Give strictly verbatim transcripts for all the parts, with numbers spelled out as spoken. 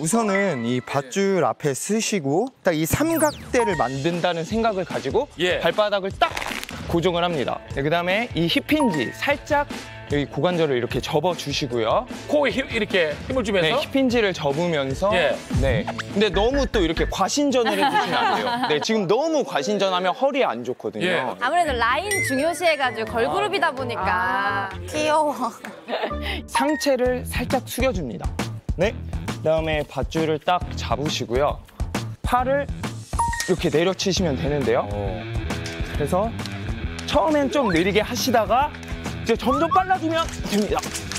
우선은 이 밧줄 앞에 쓰시고 딱 이 삼각대를 만든다는 생각을 가지고 예. 발바닥을 딱 고정을 합니다. 네, 그다음에 이 힙힌지 살짝 여기 고관절을 이렇게 접어주시고요. 코에 힘, 이렇게 힘을 주면서? 네, 힙힌지를 접으면서. 예. 네. 근데 너무 또 이렇게 과신전을 해주시면 안 돼요. 네, 지금 너무 과신전하면 허리에 안 좋거든요. 예. 아무래도 라인 중요시해가지고 걸그룹이다 보니까. 귀여워. 상체를 살짝 숙여줍니다. 네. 그다음에 밧줄을 딱 잡으시고요. 팔을 이렇게 내려치시면 되는데요. 그래서 처음엔 좀 느리게 하시다가 이제 점점 빨라지면 됩니다.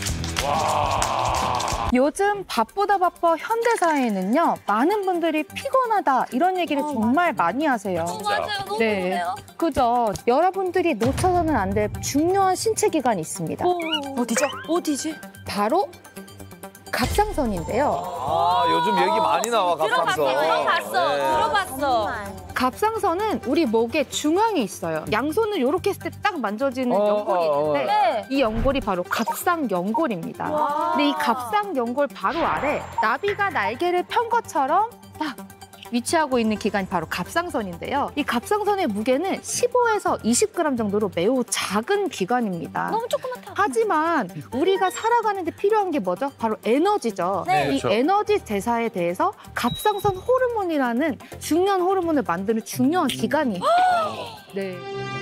요즘 바쁘다 바빠 현대사회는요, 많은 분들이 피곤하다 이런 얘기를 어, 정말 많이 하세요. 어, 맞아요. 너무 네. 좋네요. 그죠? 여러분들이 놓쳐서는 안 될 중요한 신체 기관이 있습니다. 어디죠? 어디지? 바로 갑상선인데요. 아, 요즘 얘기 많이 나와, 갑상선. 들어봤어, 네. 들어봤어. 갑상선은 우리 목의 중앙에 있어요. 양손을 이렇게 했을 때 딱 만져지는 어, 연골이 어, 어. 있는데 네. 이 연골이 바로 갑상연골입니다. 근데 이 갑상연골 바로 아래 나비가 날개를 편 것처럼 딱 위치하고 있는 기관이 바로 갑상선인데요. 이 갑상선의 무게는 십오에서 이십 그램 정도로 매우 작은 기관입니다. 너무 조그맣다. 하지만 우리가 살아가는 데 필요한 게 뭐죠? 바로 에너지죠. 네. 이 그렇죠. 에너지 대사에 대해서 갑상선 호르몬이라는 중요한 호르몬을 만드는 중요한 기관이 있어요. 네.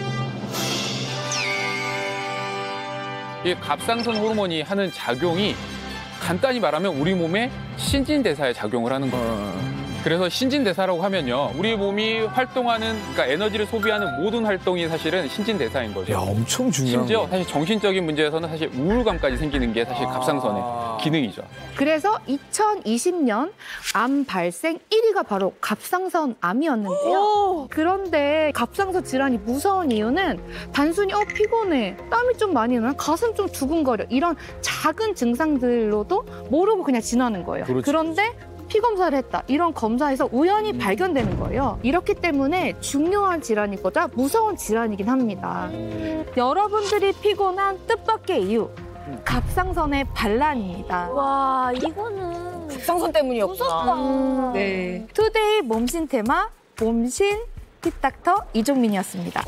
이 갑상선 호르몬이 하는 작용이 간단히 말하면 우리 몸의 신진대사에 작용을 하는 거예요. 그래서 신진대사라고 하면요, 우리 몸이 활동하는, 그러니까 에너지를 소비하는 모든 활동이 사실은 신진대사인 거죠. 야, 엄청 중요한 심지어 거. 사실 정신적인 문제에서는 사실 우울감까지 생기는 게 사실 갑상선의 기능이죠. 그래서 이천이십 년 암 발생 일 위가 바로 갑상선 암이었는데요. 그런데 갑상선 질환이 무서운 이유는 단순히 어 피곤해, 땀이 좀 많이 나, 가슴 좀 두근거려 이런 작은 증상들로도 모르고 그냥 지나는 거예요. 그렇지. 그런데 피 검사를 했다. 이런 검사에서 우연히 발견되는 거예요. 이렇기 때문에 중요한 질환이고자 무서운 질환이긴 합니다. 여러분들이 피곤한 뜻밖의 이유, 갑상선의 반란입니다. 와, 이거는 갑상선 때문이었구나. 무섭다. 네. 투데이 몸신 테마 몸신 핏닥터 이종민이었습니다.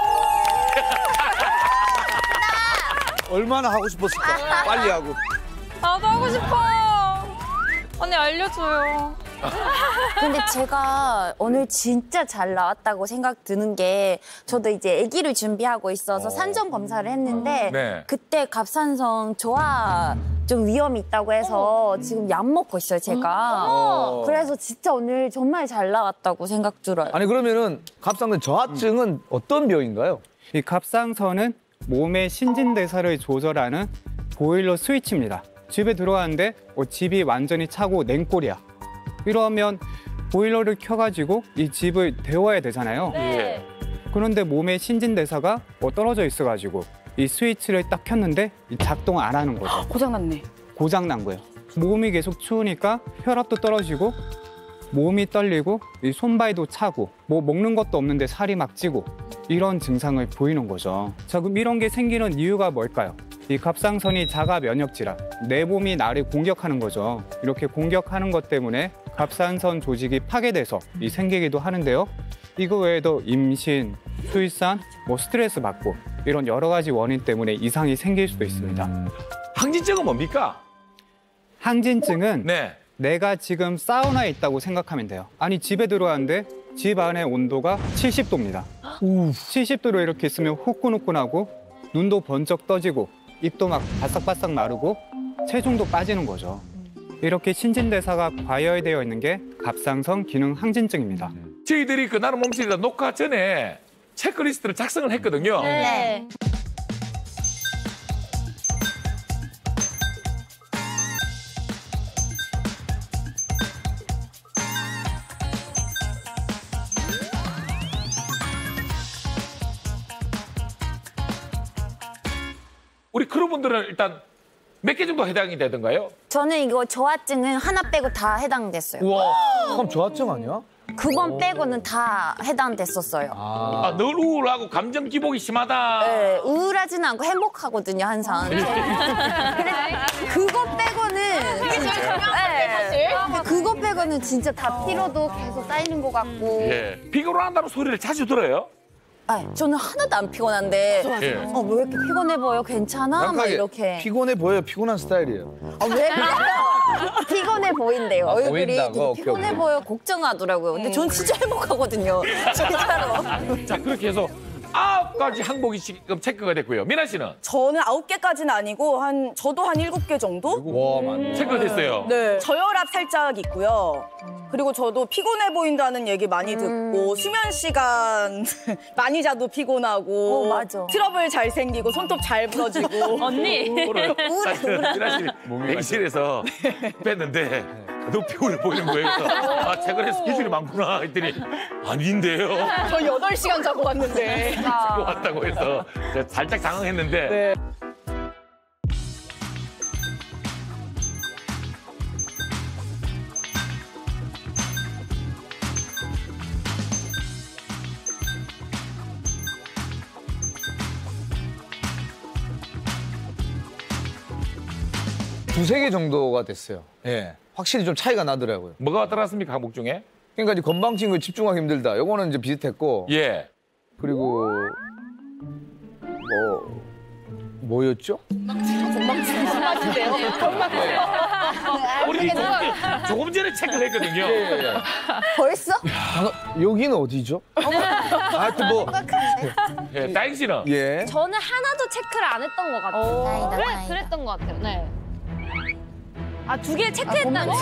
얼마나 하고 싶었을까? 빨리 하고. 나도 하고 싶어. 언니 알려줘요. 근데 제가 오늘 진짜 잘 나왔다고 생각 드는 게 저도 이제 아기를 준비하고 있어서 산전 검사를 했는데 네. 그때 갑상선 저하 좀 위험이 있다고 해서 지금 약 먹고 있어요, 제가. 어. 그래서 진짜 오늘 정말 잘 나왔다고 생각 들어요. 아니, 그러면은 갑상선 저하증은 어떤 병인가요? 이 갑상선은 몸의 신진대사를 조절하는 보일러 스위치입니다. 집에 들어왔는데 어, 집이 완전히 차고 냉골이야. 이러면 보일러를 켜가지고 이 집을 데워야 되잖아요. 네. 그런데 몸의 신진대사가 어, 떨어져 있어가지고 이 스위치를 딱 켰는데 이 작동 안 하는 거죠. 고장났네. 고장난 거예요. 몸이 계속 추우니까 혈압도 떨어지고 몸이 떨리고 이 손발도 차고 뭐 먹는 것도 없는데 살이 막 찌고 이런 증상을 보이는 거죠. 자, 그럼 이런 게 생기는 이유가 뭘까요? 이 갑상선이 자가 면역 질환, 내 몸이 나를 공격하는 거죠. 이렇게 공격하는 것 때문에 갑상선 조직이 파괴돼서 이 생기기도 하는데요. 이거 외에도 임신, 출산, 뭐 스트레스 받고 이런 여러 가지 원인 때문에 이상이 생길 수도 있습니다. 항진증은 뭡니까? 항진증은 네. 내가 지금 사우나에 있다고 생각하면 돼요. 아니, 집에 들어왔는데 집 안의 온도가 칠십 도입니다. 칠십 도로 이렇게 있으면 후끈후끈하고 눈도 번쩍 떠지고 입도 막 바싹바싹 마르고 체중도 빠지는 거죠. 이렇게 신진대사가 과열되어 있는 게 갑상선 기능 항진증입니다. 저희들이 그날 몸실이다 녹화 전에 체크리스트를 작성을 했거든요. 네. 우리 크루분들은 일단 몇 개 정도 해당이 되던가요? 저는 이거 저하증은 하나 빼고 다 해당됐어요. 우와. 그럼 저하증 아니야? 그 번 빼고는 다 해당됐었어요. 아, 늘 우울하고 감정 기복이 심하다. 네, 우울하지는 않고 행복하거든요, 항상. 근데 그거 빼고는. 그게 제일 중요한 건데, 사실. 그거 이거는 진짜 다 피로도 계속 쌓이는 것 같고. 예. 피곤한다는 소리를 자주 들어요? 아, 저는 하나도 안 피곤한데. 예. 어, 왜 이렇게 피곤해 보여? 괜찮아? 막 약하게 이렇게. 피곤해 보여. 피곤한 스타일이에요. 아, 왜 그래요? 피곤해 보인대요. 아, 얼굴이 보인다고? 되게 오케이, 피곤해 오케이. 보여 걱정하더라고요. 근데 전 진짜 행복하거든요. 진짜로. 자, 그렇게 해서 아홉 가지 항목이 지금 체크가 됐고요. 미나 씨는 저는 아홉 개까지는 아니고 한 저도 한 일곱 개 정도? 와, 맞네. 체크가 됐어요. 네. 저혈압 살짝 있고요. 그리고 저도 피곤해 보인다는 얘기 많이 듣고 수면 시간 많이 자도 피곤하고 어, 맞아. 트러블 잘 생기고 손톱 잘 부러지고 언니. 오늘 미나 씨 대기실에서 뺐는데 너무 피곤해 보이는 거예요. 그래서 아, 최근에 스케줄이 많구나 했더니 아닌데요. 저 여덟 시간 자고 왔는데. 자고 왔다고 해서 제가 살짝 당황했는데 네. 두세 개 정도가 됐어요. 예. 확실히 좀 차이가 나더라고요. 뭐가 따랐습니까 항목 중에? 그러니까 이제 건방진 거 집중하기 힘들다. 요거는 이제 비슷했고. 예. 그리고 뭐 뭐였죠? 우리 조금, 조금 전에 체크를 했거든요. 벌써? 아, 여기는 어디죠? 하여튼 뭐 예, 다잉 씨는 예. 저는 하나도 체크를 안 했던 것 같아요. 다행이다, 그래, 다행이다. 그랬던 것 같아요. 네. 아, 두 개 체크했다고?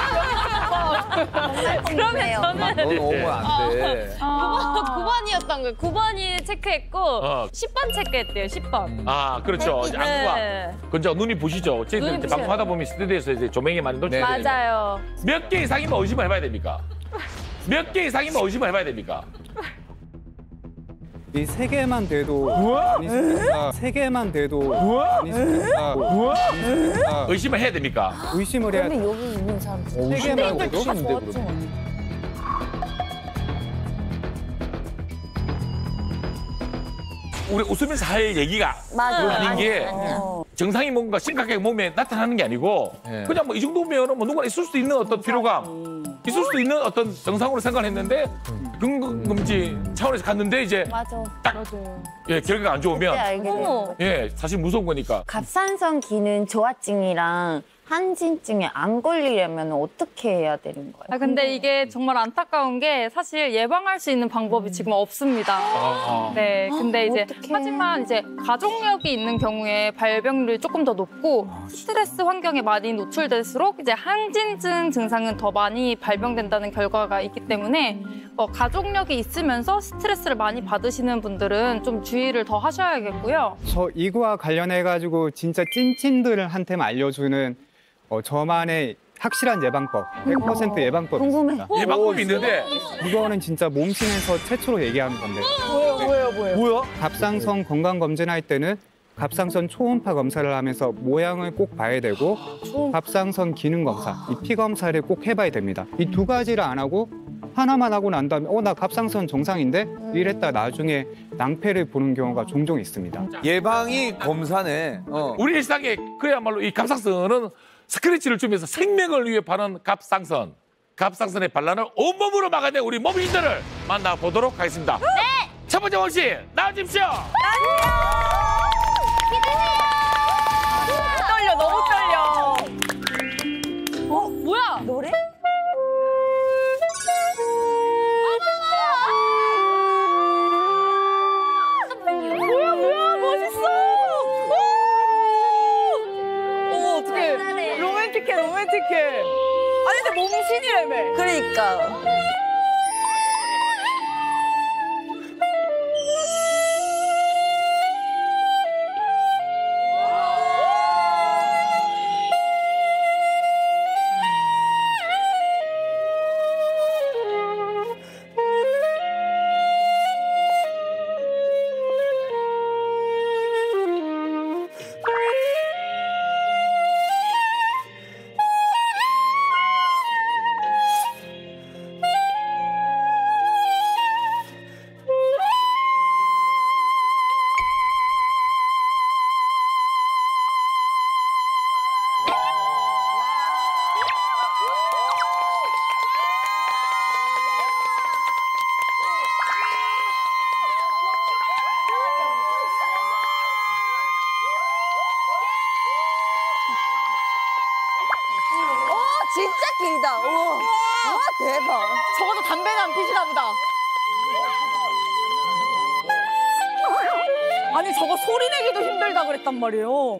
그러면 저는 넌 오면 안 돼. 구 번이었던 거예요. 구 번이 체크했고 어. 십 번 체크했대요. 십 번. 아 그렇죠. 이제 안구가 네. 그죠 눈이 부시죠. 저희들 눈이 이제 부셔요. 방송하다 보면 스튜디오에서 이제 조명이 많이 노출. 네. 맞아요. 몇 개 이상이면 의심을 해봐야 됩니까? 몇 개 이상이면 의심을 해봐야 됩니까? 이 세 개만 돼도 많이 생겼다. 세 개만 돼도 많이 생겼다. 많이 생겼다. 의심을 해야 됩니까? 의심을 해야 근데 돼. 여기 있는 사람 어, 세 의심 개만 말고 돼도 욕심인데 그러면. 우리 웃으면서 할 얘기가 맞아. 아닌 게 어. 정상이 뭔가 심각하게 몸에 나타나는 게 아니고 네. 그냥 뭐 이 정도면 뭐 누구나 있을 수도 있는 어떤 피로감, 있을 수도 있는 어떤 정상으로 생각을 했는데 건강검진 차원에서 갔는데 이제 맞아. 딱 예, 결과가 안 그때 좋으면 알게 됐어. 예, 사실 무서운 거니까. 갑상선 기능 저하증이랑 한진증에 안 걸리려면 어떻게 해야 되는 거예요? 아, 근데 이게 정말 안타까운 게 사실 예방할 수 있는 방법이 지금 없습니다. 아, 네, 근데 이제 어떡해. 하지만 이제 가족력이 있는 경우에 발병률이 조금 더 높고 스트레스 환경에 많이 노출될수록 이제 항진증 증상은 더 많이 발병된다는 결과가 있기 때문에 어, 가족력이 있으면서 스트레스를 많이 받으시는 분들은 좀 주의를 더 하셔야겠고요. 저 이거와 관련해 가지고 진짜 찐친들한테만 알려주는 어, 저만의 확실한 예방법, 백 퍼센트 예방법이 궁금해. 있습니다. 예방법이 있는데 이거는 진짜 몸신에서 최초로 얘기하는 건데 뭐예요, 뭐예요, 뭐예요? 뭐야? 갑상선 건강 검진할 때는 갑상선 초음파 검사를 하면서 모양을 꼭 봐야 되고 갑상선 기능 검사, 이 피 검사를 꼭 해봐야 됩니다. 이 두 가지를 안 하고 하나만 하고 난 다음에 어, 나 갑상선 정상인데? 이랬다 나중에 낭패를 보는 경우가 종종 있습니다. 예방이 검사네. 어. 우리 일상에 그야말로 이 갑상선은 스크래치를 주면서 생명을 위협하는 갑상선. 갑상선의 반란을 온몸으로 막아낸 우리 몸인들을 만나보도록 하겠습니다. 네! 첫 번째 원신 나와주십시오. 떨려, 너무 떨려. 어, 뭐야? 노래? 뭐야, 뭐야, 멋있어. 어머, 어떡해. 로맨틱해, 로맨틱해. 아니, 근데 몸신이라며. 그러니까. 길다. 우와. 와, 대박. 적어도 담배는 안 피시나 보다. 아니 저거 소리 내기도 힘들다 그랬단 말이에요.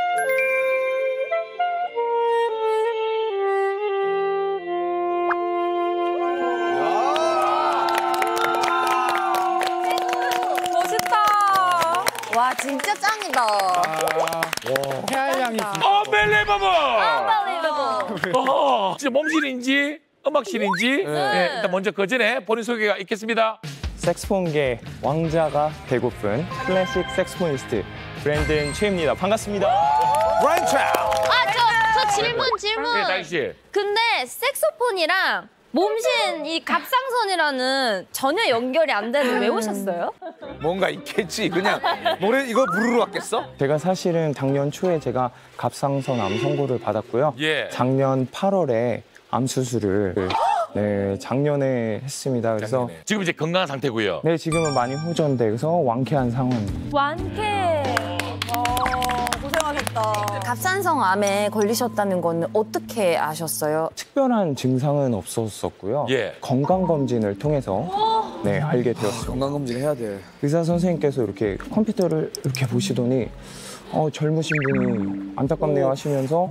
멋있다. 와, 진짜 짱이다. 해알량이 Unbelievable! Unbelievable. 어, 진짜 몸실인지 음악실인지 예, 일단 먼저 그 전에 본인 소개가 있겠습니다. 색스폰계 왕자가 되고픈 클래식 색스포니스트 브랜든 최입니다. 반갑습니다. 브라이언 트랩. 아, 저, 저 질문, 질문. 네, 다희 씨. 근데 색소폰이랑 몸신 이 갑상선이라는 전혀 연결이 안 되는 왜 오셨어요? 뭔가 있겠지. 그냥 노래 이거 부르러 왔겠어? 제가 사실은 작년 초에 제가 갑상선 암 선고를 받았고요. 예. 작년 팔월에 암 수술을 네, 작년에 했습니다. 그래서 지금 이제 건강한 상태고요. 네, 지금은 많이 호전돼서 완쾌한 상황입니다. 완쾌. 어, 고생하셨다. 갑상선 암에 걸리셨다는 건 어떻게 아셨어요? 특별한 증상은 없었었고요. 예. 건강검진을 통해서 네, 알게 되었습니다. 건강검진 해야 돼. 의사 선생님께서 이렇게 컴퓨터를 이렇게 보시더니 어, 젊으신 분이 안타깝네요 하시면서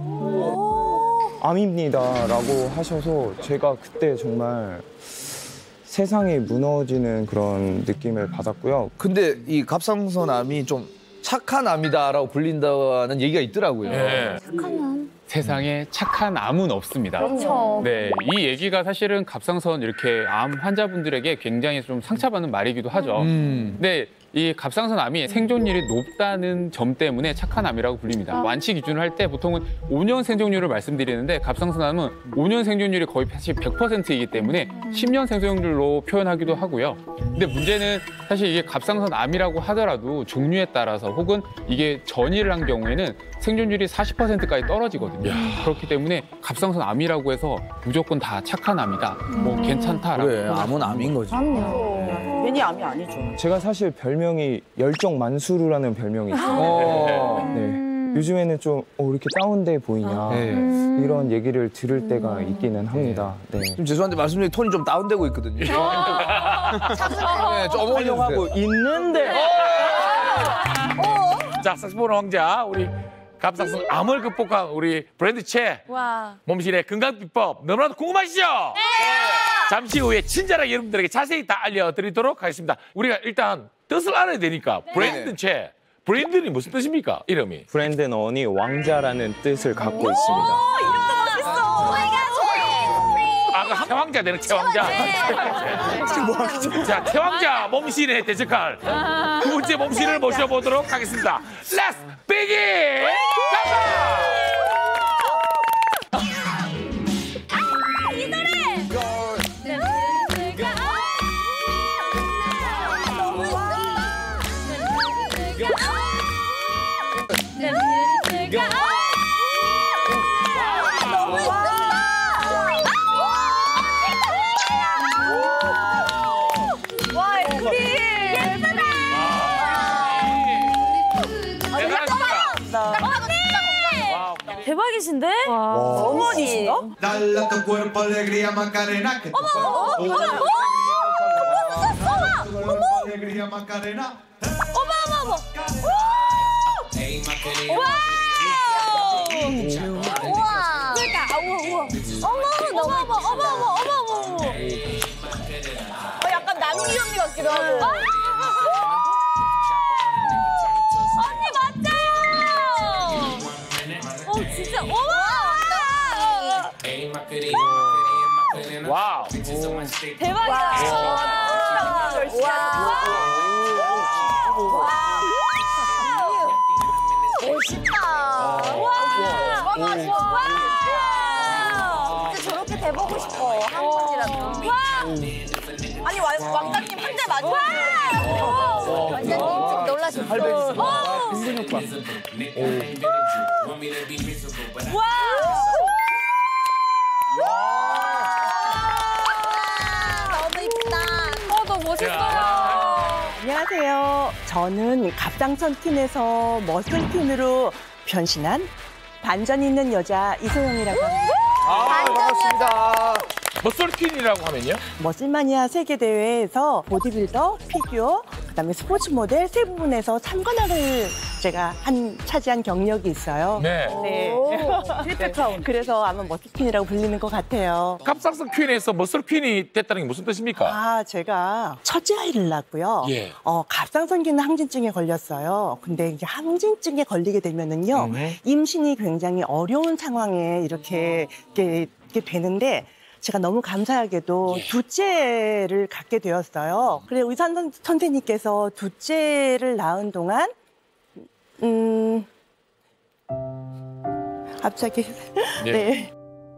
암입니다라고 하셔서 제가 그때 정말 세상이 무너지는 그런 느낌을 받았고요. 근데 이 갑상선 암이 좀 착한 암이다라고 불린다는 얘기가 있더라고요. 예. 세상에 착한 암은 없습니다. 그렇죠. 네, 이 얘기가 사실은 갑상선 이렇게 암 환자분들에게 굉장히 좀 상처받는 말이기도 하죠. 음. 근데 이 갑상선 암이 생존율이 높다는 점 때문에 착한 암이라고 불립니다. 완치 기준을 할 때 보통은 오 년 생존율을 말씀드리는데 갑상선 암은 오 년 생존율이 거의 사실 백 퍼센트이기 때문에 십 년 생존율로 표현하기도 하고요. 근데 문제는 사실 이게 갑상선 암이라고 하더라도 종류에 따라서 혹은 이게 전이를 한 경우에는 생존율이 사십 퍼센트까지 떨어지거든요. 그렇기 때문에 갑상선 암이라고 해서 무조건 다 착한 암이다, 뭐 괜찮다라고. 그래, 암은 암인 거지. 괜히 암이 아니죠. 제가 사실 별명이 열정 만수르라는 별명이 있어요. 어. 네. 요즘에는 좀 어, 이렇게 다운돼 보이냐 네. 이런 얘기를 들을 때가 있기는 합니다. 네. 좀 죄송한데 말씀 중에 톤이 좀 다운되고 있거든요. 네, 좀 하려고 어머니 있는데 자, 색스폰 왕자 우리 갑상선 암을 극복한 우리 브랜드 최 와. 몸신의 건강 비법 너무나도 궁금하시죠? 네. 잠시 후에 친절하게 여러분들에게 자세히 다 알려드리도록 하겠습니다. 우리가 일단 뜻을 알아야 되니까 브랜드 최 브랜드는 무슨 뜻입니까? 이름이? 브랜든 어니 왕자라는 뜻을 갖고 있습니다. 아, 그 태왕자 되는 태왕자. 자, 태왕자 몸신에 대적할 두 번째 몸신을 모셔보도록 하겠습니다. Let's begin! 가자! 대박이신데? 어머니신가? Dale a tu cuerpo alegría Macarena que tu cuerpo 어머, 어머, tu cuerpo alegría Macarena. 어머, 어머, 우와. 그러니까, 우와, 우와. 어머, 너무 어머, 어머, 어머, 어머, 어머. 어, 약간 남기 언니 같기도 하고. 언니 맞아요. 어, 진짜, 어머. 와우. 대박이다. 멋있다. 와. 와. 진짜 저렇게 돼보고 싶어. 한 번이라도. 와. 아니 왕, 왕자님 한 대 맞아. 완전히 좀 놀라셨어. 와. 너무 이쁘다. 어, 너무 멋있어요. 안녕하세요. 저는 갑상선 틴에서 머슬 틴으로 변신한 반전 있는 여자 이소영이라고 합니다. 아, 반갑습니다. 머슬퀸이라고 하면요? 머슬마니아 세계대회에서 보디빌더, 피규어, 그다음에 스포츠 모델 세 부분에서 삼 관왕을 제가 한 차지한 경력이 있어요. 네. 네. 트리플 크라운. 그래서 아마 머슬퀸이라고 불리는 것 같아요. 갑상선 퀸에서 머슬퀸이 됐다는 게 무슨 뜻입니까? 아, 제가 첫째 아이를 낳았고요. 예. 어, 갑상선 기능 항진증에 걸렸어요. 근데 이게 항진증에 걸리게 되면은요, 음. 임신이 굉장히 어려운 상황에 이렇게, 이렇게, 이렇게 되는데, 제가 너무 감사하게도 예. 둘째를 갖게 되었어요. 그래 의사 선- 선생님께서 둘째를 낳은 동안 음 갑자기 예. 네.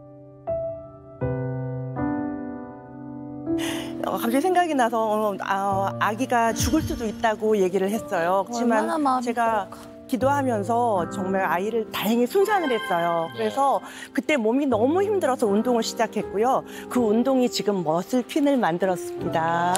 어, 갑자기 생각이 나서 어, 아, 아기가 죽을 수도 있다고 얘기를 했어요. 얼마나 하지만 마음이 제가 기도하면서 정말 아이를 다행히 순산을 했어요. 그래서 그때 몸이 너무 힘들어서 운동을 시작했고요. 그 운동이 지금 머슬퀸을 만들었습니다.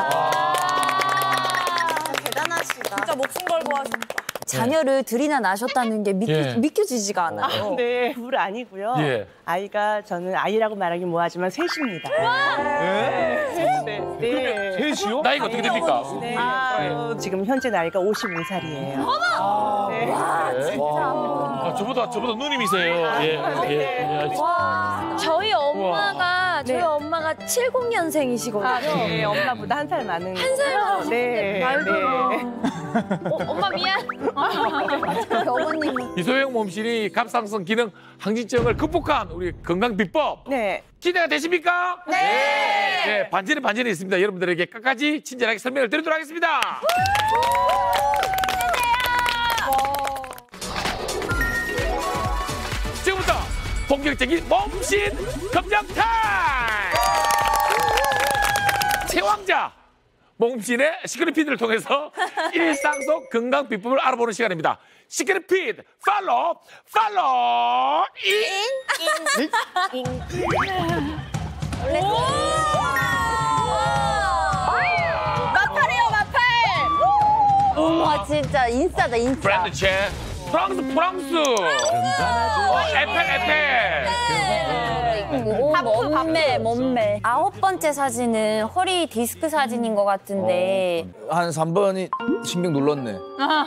대단하시다. 진짜 목숨 걸고 하셨다. 자녀를 둘이나 낳으셨다는 게 믿기, 예. 믿겨지지가 않아요. 아, 네. 둘 아니고요. 예. 아이가 저는 아이라고 말하기 뭐하지만 셋입니다. 네. 네. 네. 셋이요? 나이가 어떻게 됩니까? 네. 아, 지금 현재 나이가 오십오 살이에요. 어머! 네. 아, 저보다 저보다 누님이세요. 예. 예. 예. 와, 저희 엄마가 저희 엄마가 칠십 년생이시거든요. 아, 네. 엄마보다 한 살 많은. 한 살 많으신데 네. 말도. 네. 어, 엄마 미안. 어머님. 이소영 몸신이 갑상선 기능 항진증을 극복한 우리 건강 비법 네. 기대가 되십니까? 네. 네, 반전이 반전이 있습니다. 여러분들에게 끝까지 친절하게 설명을 드리도록 하겠습니다. 지금부터 본격적인 몸신 검정 타임! 최왕자 몸신의 시크릿피드를 통해서 일상 속 건강 비법을 알아보는 시간입니다. 시크릿피드 팔로우 팔로우 인! 마팔이요 마팔. 와 진짜 인싸다 인싸. 브랜드 체 프랑스 프랑스 어, 에펠 에펠 오, 몸매 몸매. 아홉 번째 사진은 허리 디스크 사진인 것 같은데. 한 삼 번이 신경 눌렀네.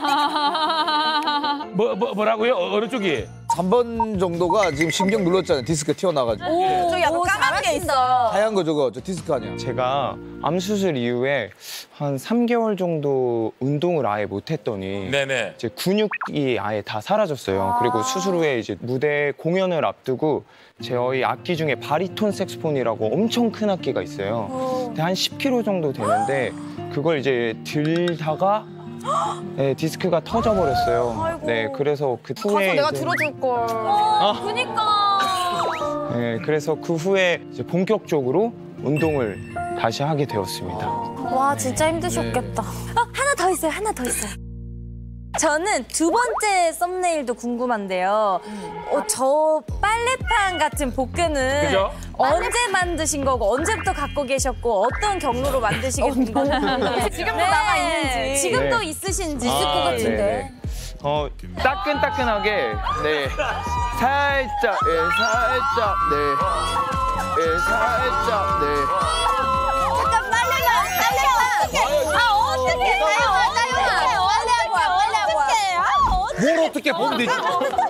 뭐, 뭐, 뭐라고요? 어, 어느 쪽이? 삼 번 정도가 지금 신경 눌렀잖아요. 디스크 튀어나가지고. 오, 저 약간 오, 까만 게 잘하신다. 하얀 거 저거 저 디스크 아니야? 제가 암 수술 이후에 한 삼 개월 정도 운동을 아예 못 했더니 네네. 이제 근육이 아예 다 사라졌어요. 그리고 수술 후에 이제 무대 공연을 앞두고 저희 악기 중에 바리톤 색소폰이라고 엄청 큰 악기가 있어요. 근데 한 십 킬로그램 정도 되는데 그걸 이제 들다가 네, 디스크가 터져버렸어요. 아이고. 네, 그래서 그 가서 후에 내가 이제- 들어줄 걸. 아. 그니까. 네, 그래서 그 후에 이제 본격적으로 운동을 다시 하게 되었습니다. 와 진짜 힘드셨겠다. 어, 하나 더 있어요. 하나 더 있어요. 저는 두 번째 썸네일도 궁금한데요. 어, 저 빨래판 같은 복근은 그죠? 언제 만드신 거고 언제부터 갖고 계셨고 어떤 경로로 만드시게 된 건지 지금도 남아 있는지. 지금도 네. 있으신지 아, 있을 것 같은데. 네네. 어, 따끈따끈하게, 네. 살짝, 예, 살짝, 네. 예, 살짝, 네. 잠깐 빨래만 빨래만. 아 어떻게 나영아 나영아 빨래하고 와 빨래하고 와. 뭘 어떻게 보면 되지?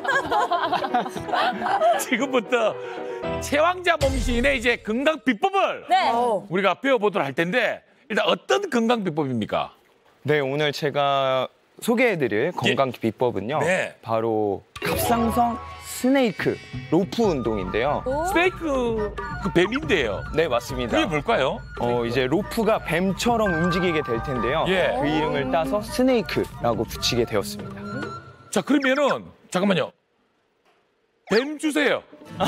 지금부터 최왕자 몸신의 이제 건강 비법을 네. 우리가 배워보도록 할 텐데 일단 어떤 건강 비법입니까? 네, 오늘 제가 소개해드릴 건강 비법은요. 네. 바로 갑상선 스네이크 로프 운동인데요. 스테이크 그 뱀인데요. 네, 맞습니다. 그게 뭘까요? 어, 이제 로프가 뱀처럼 움직이게 될 텐데요. 예. 그 이름을 따서 스네이크라고 붙이게 되었습니다. 자 그러면은 잠깐만요. 뱀 주세요.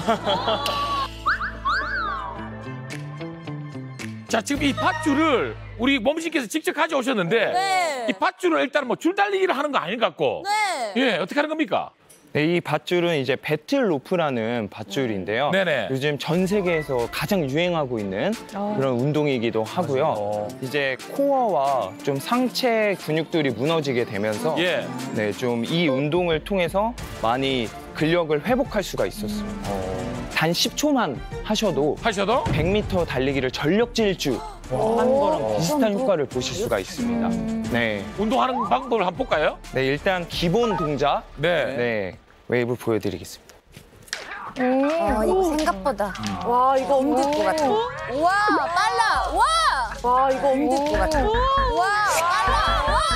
자 지금 이 밧줄을 우리 몸신께서 직접 가져오셨는데 네. 이 밧줄을 일단 뭐 줄달리기를 하는 거 아닌 것 같고 네. 예 어떻게 하는 겁니까? 네, 이 밧줄은 이제 배틀 로프라는 밧줄인데요. 네네. 요즘 전 세계에서 가장 유행하고 있는 그런 운동이기도 하고요. 이제 코어와 좀 상체 근육들이 무너지게 되면서 예. 네, 좀 이 운동을 통해서 많이 근력을 회복할 수가 있었어요. 단 십 초만 하셔도 하셔도 백 미터 달리기를 전력 질주 하는 거랑 비슷한 효과를 보실 수가 있습니다. 네. 운동하는 방법을 한번 볼까요? 네, 일단 기본 동작. 네. 네. 웨이브 보여드리겠습니다. 아, 이거 생각보다. 와, 이거 엄들 것 같아. 와, 빨라. 와! 와, 이거 엄들 것 같아. 와, 빨라. 와!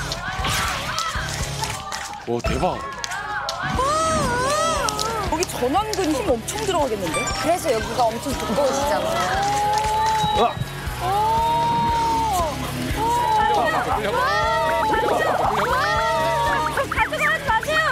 오, 대박. 여기 전완근 힘 엄청 들어가겠는데? 그래서 여기가 엄청 두꺼우시잖아요. 가져가지 마세요!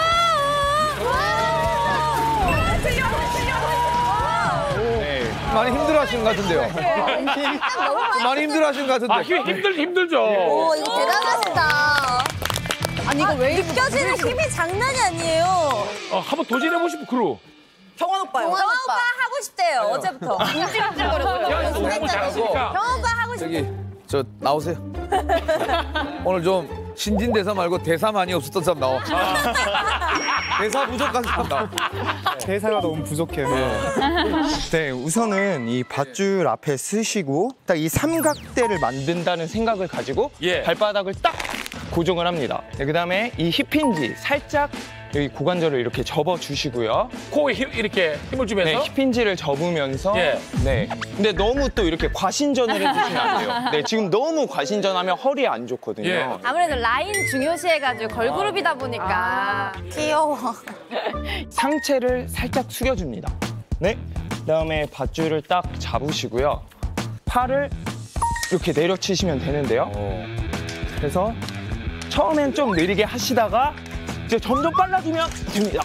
네. 많이 힘들어하시는 것 같은데요. 많이 힘들어하시는 것 같은데. 아, 힘, 힘들, 힘들죠. 오, 이거 대단하시다. 아니, 이거 왜 느껴지는 힘이 장난이 아니에요. 어, 한번 도전해보시고, 크루. 경환 오빠요. 경환 오빠 하고 싶대요, 어제부터. 야, 너무 잘하시니까. 경환 오빠 하고 싶대요. 저기 저 나오세요. 오늘 좀 신진 대사 말고 대사 많이 없었던 사람 나와. 대사 부족한 사람 나와. 대사가 너무 부족해요. 네, 우선은 이 밧줄 앞에 쓰시고 딱 이 삼각대를 만든다는 생각을 가지고 예. 발바닥을 딱 고정을 합니다. 네, 그다음에 이 힙힌지 살짝 여기 고관절을 이렇게 접어주시고요. 코에 힘, 이렇게 힘을 주면서. 네, 힙힌지를 접으면서. 예. 네. 근데 너무 또 이렇게 과신전을 해주시면 안 돼요. 네, 지금 너무 과신전하면 허리에 안 좋거든요. 예. 아무래도 라인 중요시해가지고 걸그룹이다 보니까. 귀여워. 상체를 살짝 숙여줍니다. 네. 그다음에 밧줄을 딱 잡으시고요. 팔을 이렇게 내려치시면 되는데요. 그래서 처음엔 좀 느리게 하시다가 이제 점점 빨라지면 됩니다.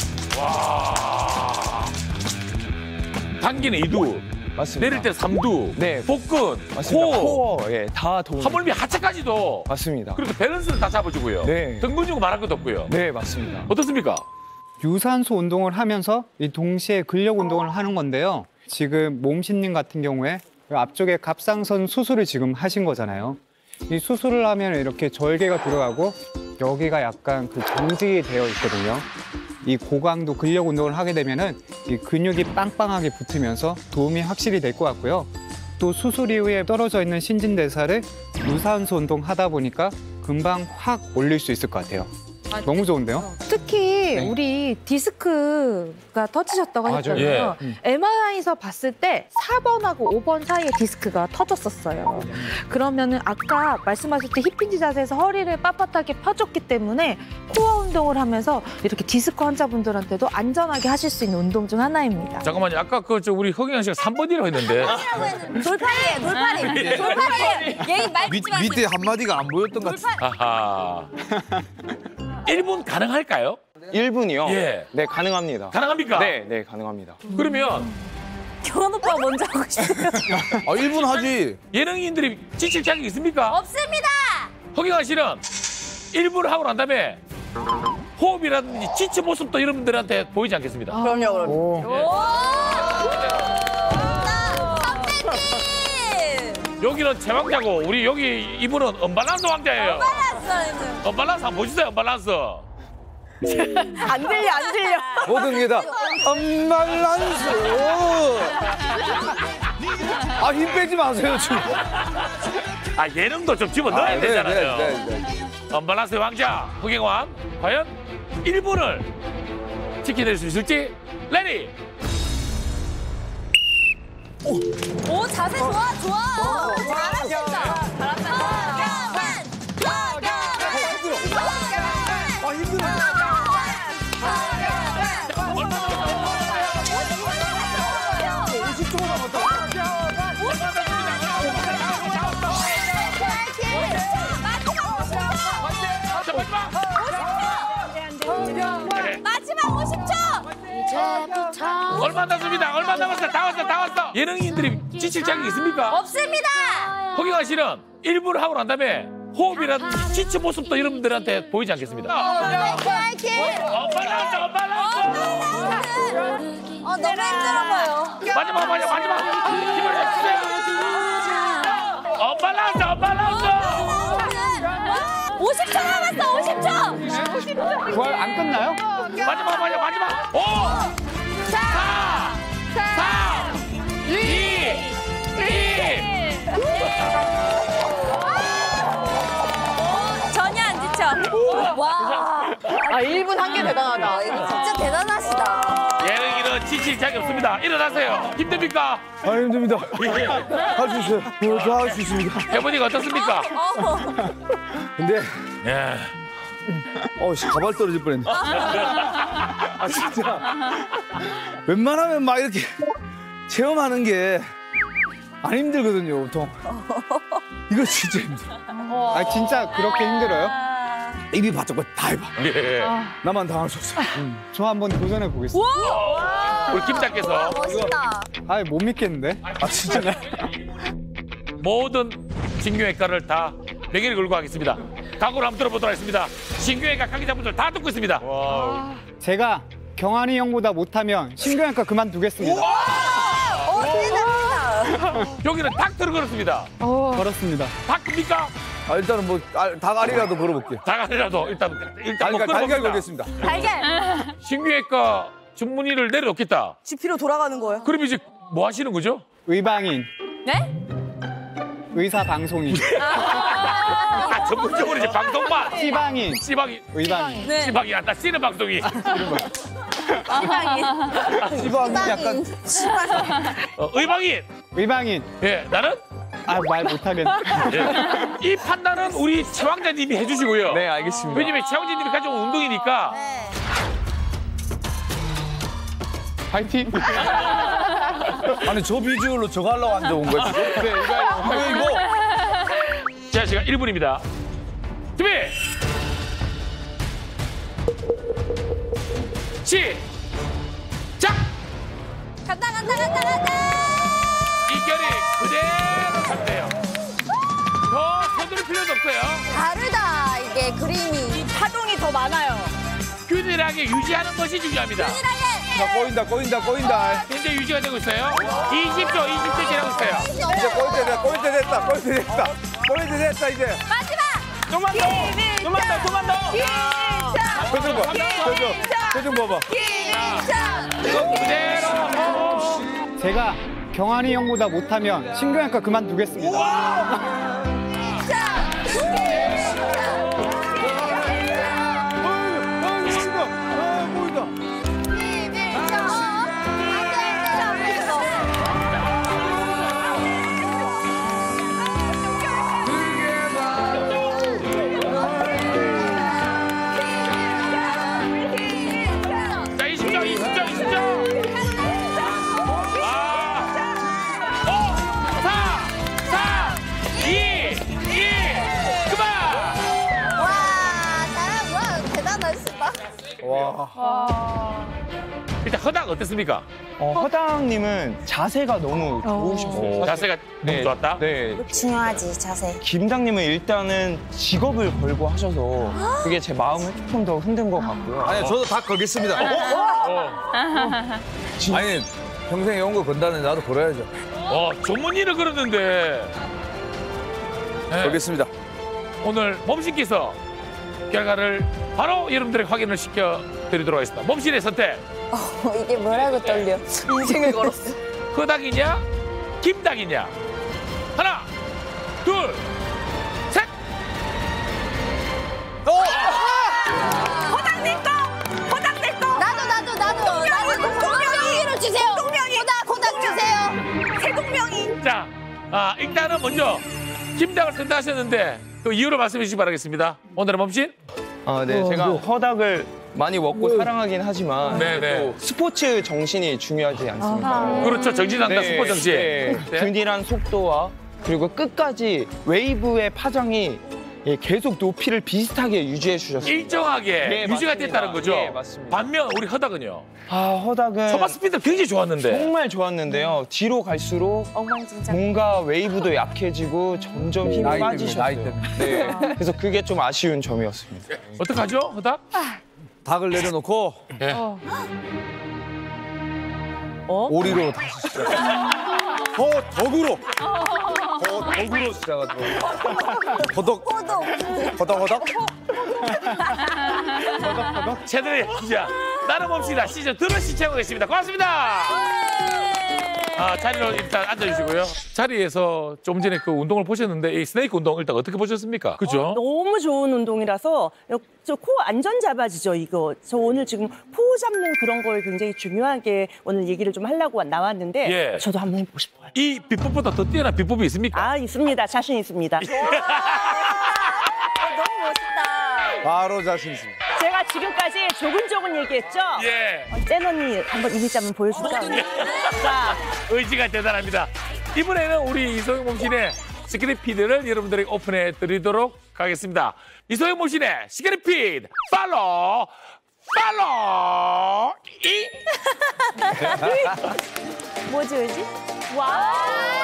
와. 당기는 이 두. 맞습니다. 내릴 때 삼 두. 네. 복근, 맞습니다. 코어, 코어, 예, 다 도움. 하물며 하체까지도. 맞습니다. 그리고 밸런스를 다 잡아주고요. 네. 등근 주고 말할 것도 없고요. 네, 맞습니다. 어떻습니까? 유산소 운동을 하면서 이 동시에 근력 운동을 하는 건데요. 지금 몸신님 같은 경우에 앞쪽에 갑상선 수술을 지금 하신 거잖아요. 이 수술을 하면 이렇게 절개가 들어가고 여기가 약간 그 정직이 되어 있거든요. 이 고강도 근력 운동을 하게 되면은 이 근육이 빵빵하게 붙으면서 도움이 확실히 될 것 같고요. 또 수술 이후에 떨어져 있는 신진대사를 유산소 운동 하다 보니까 금방 확 올릴 수 있을 것 같아요. 너무 좋은데요? 특히 네. 우리 디스크가 터지셨다고 맞아요. 했잖아요. 예. 엠알아이에서 봤을 때 사 번하고 오 번 사이에 디스크가 터졌었어요. 그러면은 아까 말씀하실 때 힙힌지 자세에서 허리를 빳빳하게 펴줬기 때문에 코어 운동을 하면서 이렇게 디스크 환자분들한테도 안전하게 하실 수 있는 운동 중 하나입니다. 잠깐만요. 아까 그 저 우리 허경영 씨가 삼 번이라고 했는데. 돌팔이에요, 돌팔이. 돌팔이. 얘기 말 밑, 듣지 마세요. 밑에 한마디가 안 보였던 것 같아. 아하. 일 분 가능할까요? 일 분이요? 예. 네, 가능합니다. 가능합니까? 네, 네, 가능합니다. 그러면 경환 오빠가 먼저 하고 싶어요. 아, 일 분 하지. 예능인들이 지칠 자격이 있습니까? 없습니다. 허경환 씨는 일 분을 하고 난 다음에 호흡이라든지 지체 모습도 여러분들한테 보이지 않겠습니다. 그럼요, 그럼요. 오! 선배님! 여기는 제왕자고 우리 여기 이분은 언밸런스 왕자예요. 알았어요. 언밸런스 한번 보여주세요. 언밸런스. 안 들려, 안 들려. 모든 게 다 엄말란스. 아, 힘 빼지 마세요, 지금. 아 예능도 좀 집어넣어야 아, 네, 되잖아요. 네, 네, 네. 언밸런스의 왕자 허경환 과연 일 분을 지켜낼 수 있을지 레디. 오, 자세 좋아, 좋아. 잘하신다. 잘한다. 아, 힘들어. 오십 초 남았다. 마지막 오십 초. 얼마 남았습니다. 얼마 남았어. 다 왔어. 다 왔어. 예능인들이 지칠 자격이 있습니까? 없습니다. 허경환 씨는 일 분을 하고 난 다음에 호흡이라든지 지체 모습도 여러분들한테 보이지 않겠습니다. 화이팅! 언밸런스 언밸런스. 어, 너무 힘들어 보여. 마지막 마지막 마지막 힘을 내주세요. 언밸런스 언밸런스. 오십 초 남았어, 오십 초. 부활 안 끝나요? 마지막 마지막 마지막 오 사 와. 아, 일 분 한 개 대단하다. 아, 이거 진짜 대단하시다. 예능인은 지칠 자격이 없습니다. 일어나세요. 힘듭니까? 아, 힘듭니다. 할 수 있어요. 저 할 수 있습니다. 해보니까 어떻습니까? 근데, 예. 어, 씨, 가발 떨어질 뻔했네. 아, 진짜. 웬만하면 막 이렇게 체험하는 게 안 힘들거든요, 보통. 이거 진짜 힘들어. 아 진짜 그렇게 힘들어요? 입이 바짝 다 해봐. 예. 나만 당할 수 없어. 저 한번 도전해 보겠습니다. 우리 김장께서 멋있다. 아 못 믿겠는데? 아, 진짜. 모든 신규외과를 다 매기를 걸고 하겠습니다. 각오를 한번 들어보도록 하겠습니다. 신규외과 관계자분들 다 듣고 있습니다. 제가 경환이 형보다 못하면 신경외과 그만두겠습니다. 어, 대단하다. 여기는 닥터를 걸었습니다. 그렇습니다. 닥터입니까? 아, 일단은 뭐, 알- 닭알이라도 걸어볼게. 다가리라도 일단 일단 뭐 달걀, 달걀 걸어봅니다. 걸겠습니다. 달걀. 신규외과 전문의를 내려놓겠다. 지피로 돌아가는 거예요. 그럼 이제 뭐 하시는 거죠? 의방인, 네? 의사 방송인, 아, 전문적으로 이제 방송만. 시방인, 씨방이, 의방인. 네. 씨방이 한다. 씨는 방송이. 시방이 약간. 어, 의방인. 의방인. 예, 나는 아 말 못하겠네. 예. 이 판단은 우리 최왕자님이 해주시고요. 네, 알겠습니다. 왜냐면 최왕자님이 가져온 운동이니까. 네. 파이팅. 아니, 저 비주얼로 저거 하려고 앉아온 거야, 지금? 네 이거 왜 이거? 자, 시간 일 분입니다. 준비! 시작! 간다, 간다, 간다, 간다. 이 결이 그대로 상태예요. 더 서두를 필요도 없어요. 다르다, 이게 그림이. 파동이 더 많아요. 균일하게 유지하는 것이 중요합니다. 자, 꼬인다, 꼬인다, 꼬인다. 현재 유지가 되고 있어요. 이십 초, 이십 초 지나고 있어요. 이제 꼬일 때 됐다, 꼬일 때 됐다, 꼬일 때 됐다. 꼬일 때 됐다, 이제. 마지막. 좀만 더! 좀만 더! 좀만 더! 표정 봐, 표정, 표정 봐봐. 이거 그대로. 제가 경환이 형보다 못하면 신경외과 그만두겠습니다. 자, 이십 초, 이십 초, 이십 초. 아. 오, 사, 삼, 이, 일, 그만! 와, 나랑 와, 대단하시다. 와. 일단 허당 어땠습니까? 어, 허당님은 자세가 너무 좋으셨어요. 자세가 너무 좋았다? 네. 중요하지, 자세. 김당님은 일단은 직업을 걸고 하셔서 그게 제 마음을 조금 더 흔든 것 같고요. 아니, 저도 다 걸겠습니다. 어. 아니, 평생에 온 거 건다는데 나도 걸어야죠. 어, 전문의를 그러는데. 네, 걸겠습니다. 오늘 몸신께서 결과를 바로 여러분들에게 확인을 시켜드리도록 하겠습니다. 몸신의 선택. 어, 이게 뭐라고 떨려. 인생을 걸었어. 허당이냐, 김당이냐. 하나, 둘, 셋. 허당님 거! 허당님 거! 나도, 나도, 나도. 나도 공동명의로 주세요. 공동명의. 고닥, 고닥 주세요. 세동명이. 자, 아, 일단은 먼저 김당을 선택하셨는데 그 이유를 말씀해 주시기 바라겠습니다. 오늘의 몸신. 아, 네. 제가 허당을 많이 먹고 사랑하긴 하지만 네, 네. 또 스포츠 정신이 중요하지 않습니까? 그렇죠. 정진한다, 네, 스포 정신. 네. 네. 균일한 속도와 그리고 끝까지 웨이브의 파장이 예, 계속 높이를 비슷하게 유지해 주셨어요. 일정하게 네, 유지가 맞습니다. 됐다는 거죠. 네, 맞습니다. 반면 우리 허당은요. 아, 허당은 초반 스피드 굉장히 좋았는데. 정말 좋았는데요. 뒤로 갈수록 엉망진창. 뭔가 웨이브도 약해지고 점점 힘이 나이 때문에, 빠지셨어요. 나이 때문에. 네. 그래서 그게 좀 아쉬운 점이었습니다. 어떡하죠, 허당? 닭을 내려놓고 예. 오리로 다시 시작. 더 덕으로. 더 덕으로 시작하도록. 허덕. 허덕 허덕. 제대로 진짜 나름 봅시다. 시즌 둘을 시청하고 계십니다. 고맙습니다. 아, 자리로 일단 앉아주시고요. 자리에서 좀 전에 그 운동을 보셨는데 이 스네이크 운동 일단 어떻게 보셨습니까? 그죠? 어, 너무 좋은 운동이라서 저 코 안전 잡아지죠 이거. 저 오늘 지금 코 잡는 그런 걸 굉장히 중요하게 오늘 얘기를 좀 하려고 나왔는데 예. 저도 한번 해보고 싶어요. 이 비법보다 더 뛰어난 비법이 있습니까? 아 있습니다. 자신 있습니다. 너무 멋있다. 바로 자신 있습니다. 제가 지금까지 조근조근 얘기했죠? 예. 어, 쟤너니 한번 이미지 한번 보여줄까? 자, 의지가 대단합니다. 이번에는 우리 이소영 몸신의 시크릿 피드를 여러분들에게 오픈해 드리도록 하겠습니다. 이소영 몸신의 시크릿 피드 팔로우 팔로우 이 뭐지, 뭐지? 와!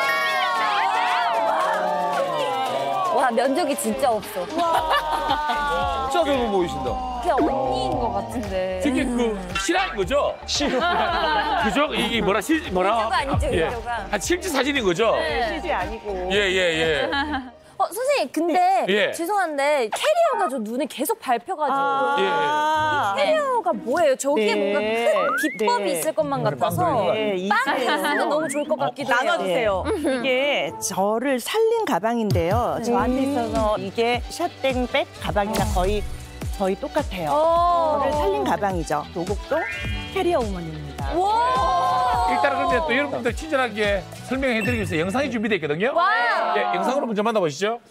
와, 면적이 진짜 없어. 진짜 젊어 보이신다. 그게 언니인 것 같은데. 저게 그 실화인 거죠? 실화. 그죠? 이게 뭐라 실 뭐라? 비교가 아니죠, 예. 비교가. 한 실제 사진인 거죠? 실제 아니고. 예, 예, 예. 어, 선생님, 근데 예. 죄송한데 캐리어가 저 눈에 계속 밟혀가지고. 아, 예. 캐리어가 뭐예요? 저기에 네. 뭔가 큰 비법이 네. 있을 것만 같아서 네, 이 빵 쓰면 너무 좋을 것 같기도 해요. 나눠주세요. 이게 저를 살린 가방인데요. 저한테 있어서 이게 샷땡백 가방이나 거의 거의 똑같아요. 어. 저를 살린 가방이죠. 도곡동 캐리어 우먼입니다. 와. 일단 그러면 또 여러분들 친절하게 설명해드리기 위해서 영상이 준비되어 있거든요. 와. 예, 영상으로 먼저 만나보시죠.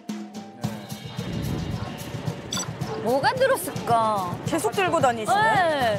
뭐가 들었을까? 계속 들고 다니시네. 네.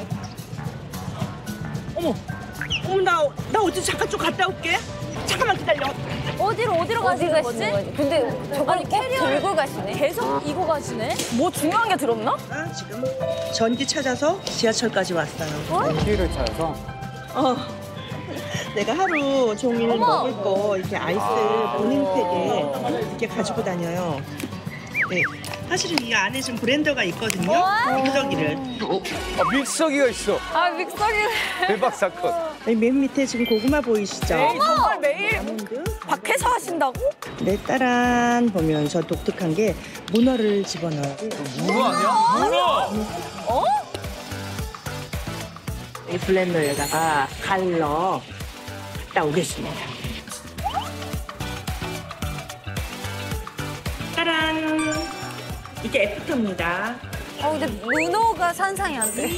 어머, 어머 나, 나 어디 잠깐 좀 갔다 올게. 잠깐만 기다려. 어디로 어디로 가시는 거지? 근데 저걸 꼭 들고 가시네. 계속 이고 가시네. 뭐 중요한 게 들었나? 아, 지금 전기 찾아서 지하철까지 왔어요. 기회를 찾아서 어. 내가 하루 종일 어머. 먹을 거 이렇게 아이스 모닝팩에 이렇게 가지고 다녀요. 네. 사실은 이 안에 지금 브랜더가 있거든요. 믹서기를. 아, 믹서기가 있어. 아 믹서기. 대박 사건. 여기 맨 밑에 지금 고구마 보이시죠? 에이, 정말 매일 아몬드. 밖에서 하신다고? 네, 따란 보면 저 독특한 게 문어를 집어넣어요. 문어 아니야? 문어! 이 블렌더에다가 갈러 갖다 오겠습니다. 따란! 이게 애프터입니다. 어 근데 문어가 산상이 안 돼.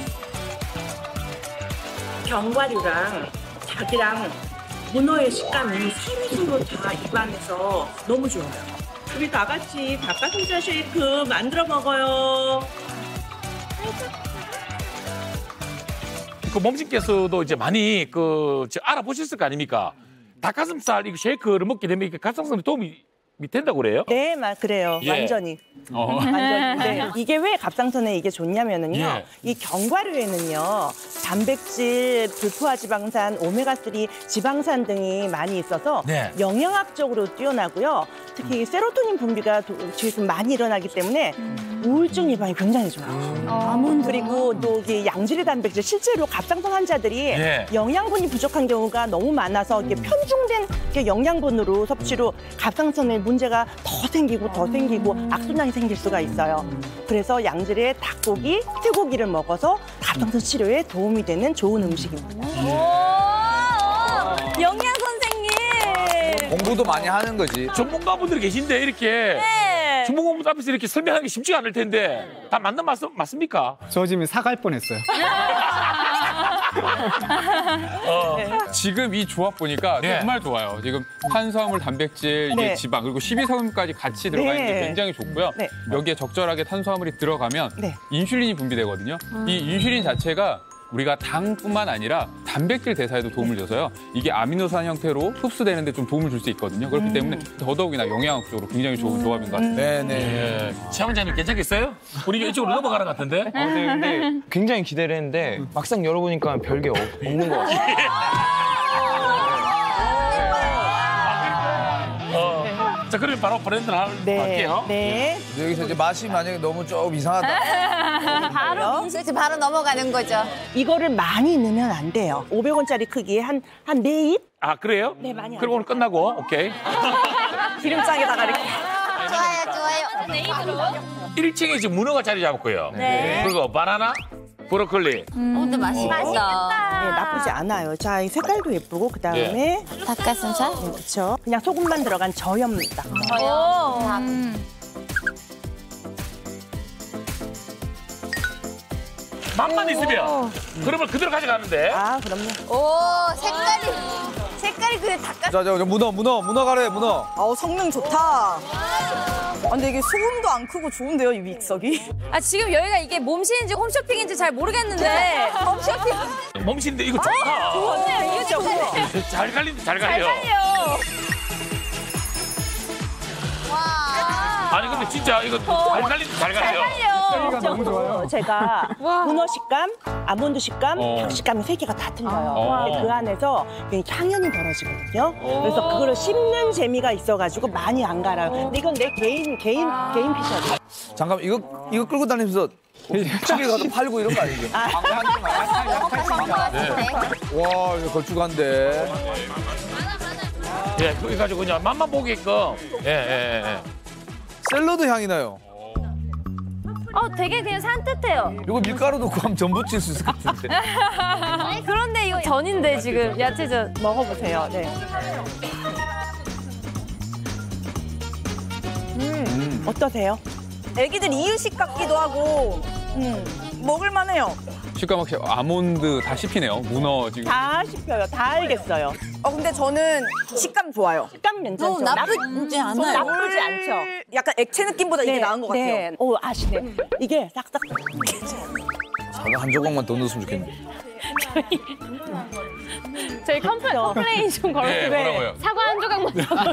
견과류랑 닭이랑 문어의 식감이 서로서로 다 입안에서 너무 좋아요. 우리 다 같이 닭가슴살 쉐이크 만들어 먹어요. 그 몸신께서도 이제 많이 그 저 알아보셨을 거 아닙니까? 닭가슴살 이거 쉐이크를 먹게 되면 이게 갑상선에 도움이 된다고 그래요? 네, 막 그래요. 예. 완전히. 어. 완전히. 네. 이게 왜 갑상선에 이게 좋냐면은요. 예. 이 견과류에는요. 단백질, 불포화 지방산, 오메가삼 지방산 등이 많이 있어서 네. 영양학적으로 뛰어나고요. 특히 세로토닌 분비가 도- 지금 많이 일어나기 때문에 우울증 예방에 굉장히 좋아요. 아몬드. 그리고 또 이게 양질의 단백질, 실제로 갑상선 환자들이 예. 영양분이 부족한 경우가 너무 많아서 이게 편중된 이게 영양분으로 섭취로 갑상선에 문제가 더 생기고 더 생기고 악순환이 생길 수가 있어요. 그래서 양질의 닭고기, 쇠고기를 먹어서 갑상선 치료에 도움이 되는 좋은 음식입니다. 오, 영양 선생님. 공부도 많이 하는 거지. 전문가분들이 계신데 이렇게 네. 전문가분들 앞에서 이렇게 설명하는 게 쉽지가 않을 텐데 다 맞는 말씀 맞습니까? 저 지금 사갈 뻔했어요. 지금 이 조합 보니까 네. 정말 좋아요. 지금 탄수화물, 단백질, 이게 네. 지방 그리고 십이성분까지 같이 들어가 있는 게 네. 굉장히 좋고요. 네. 여기에 적절하게 탄수화물이 들어가면 네. 인슐린이 분비되거든요. 이 인슐린 자체가 우리가 당뿐만 아니라 단백질 대사에도 도움을 줘서요. 이게 아미노산 형태로 흡수되는데 좀 도움을 줄 수 있거든요. 그렇기 때문에 더더욱이나 영양학적으로 굉장히 좋은 조합인 것 같습니다. 네네. 예. 최원장님 괜찮겠어요? 우리 이쪽으로 넘어가는 것 같은데? 어, 네, 근데 굉장히 기대를 했는데 막상 열어보니까 별게 없, 없는 것 같아요. 어. 자, 그러면 바로 브랜드를 할- 네. 할게요. 네. 여기서 이제 맛이 만약에 너무 좀 이상하다. 바로 민수지 바로 넘어가는 거죠. 이거를 많이 넣으면 안 돼요. 오백 원짜리 크기에 한, 한 네 입? 아, 그래요? 네, 많이 안 그럼 오늘 끝나고, 오케이. 기름장에다가 이렇게. 좋아요, 좋아요. 일 층에 지금 문어가 자리 잡았고요. 네. 그리고 바나나, 브로콜리. 음. 어, 근데 맛있겠다. 네, 나쁘지 않아요. 자, 이 색깔도 예쁘고 그 다음에 닭가슴살? 네, 그렇죠. 그냥 소금만 들어간 저염입니다. 저요. 음. 맛만 있으면 그러면 그대로 가져가는데. 아, 그럼요. 오, 색깔이 색깔이 그 닭가슴살. 자, 자, 문어, 문어, 문어 가래, 문어. 아우 성능 좋다. 아, 근데 이게 소금도 안 크고 좋은데요, 이 믹서기? 아, 지금 여기가 이게 몸신인지 홈쇼핑인지 잘 모르겠는데. 홈쇼핑. 몸신데 이거 좋다. 좋네요. 이거 좋네. 잘 갈린다, 잘 잘 갈려. 살려. 와. 아니 근데 진짜 이거 잘 갈린다, 잘 잘 갈려. 살려. 너무 좋아요. 제가 문어 식감, 아몬드 식감, 어. 닭 식감이 세 개가 다 틀려요. 어. 근데 그 안에서 향연이 벌어지거든요. 그래서 그거를 씹는 재미가 있어가지고 많이 안 갈아요. 근데 이건 내 개인 개인 개인 피셜이에요. 잠깐 이거 이거 끌고 다니면서 집에 가서 팔고 이런 거 아니죠? 와, 이거 걸쭉한데. 예, 그거 가지고 그냥 맛만 보게끔. 예, 예, 예. 샐러드 향이 나요. 어, 되게 그냥 산뜻해요. 이거 밀가루 넣고 하면 전 부칠 수 있을 것 같은데. 그런데 이거 전인데 지금 야채전. 먹어보세요. 네. 음. 어떠세요? 애기들 이유식 같기도 하고 음, 먹을만해요. 식감 확실히 아몬드 다 씹히네요. 문어 지금. 다 씹혀요. 다 알겠어요. 어, 근데 저는 식감 좋아요. 식감 괜찮죠? 어, 나쁘지 않아요. 나쁘지 않죠? 약간 액체 느낌보다 이게 나은 것 같아요. 네. 오, 아시네. 이게 싹싹. 사과 한 조각만 더 넣었으면 좋겠네. 저희 컴플, 컴플레인 좀 예, 걸어주세요. 뭐라고요? 사과 한 조각만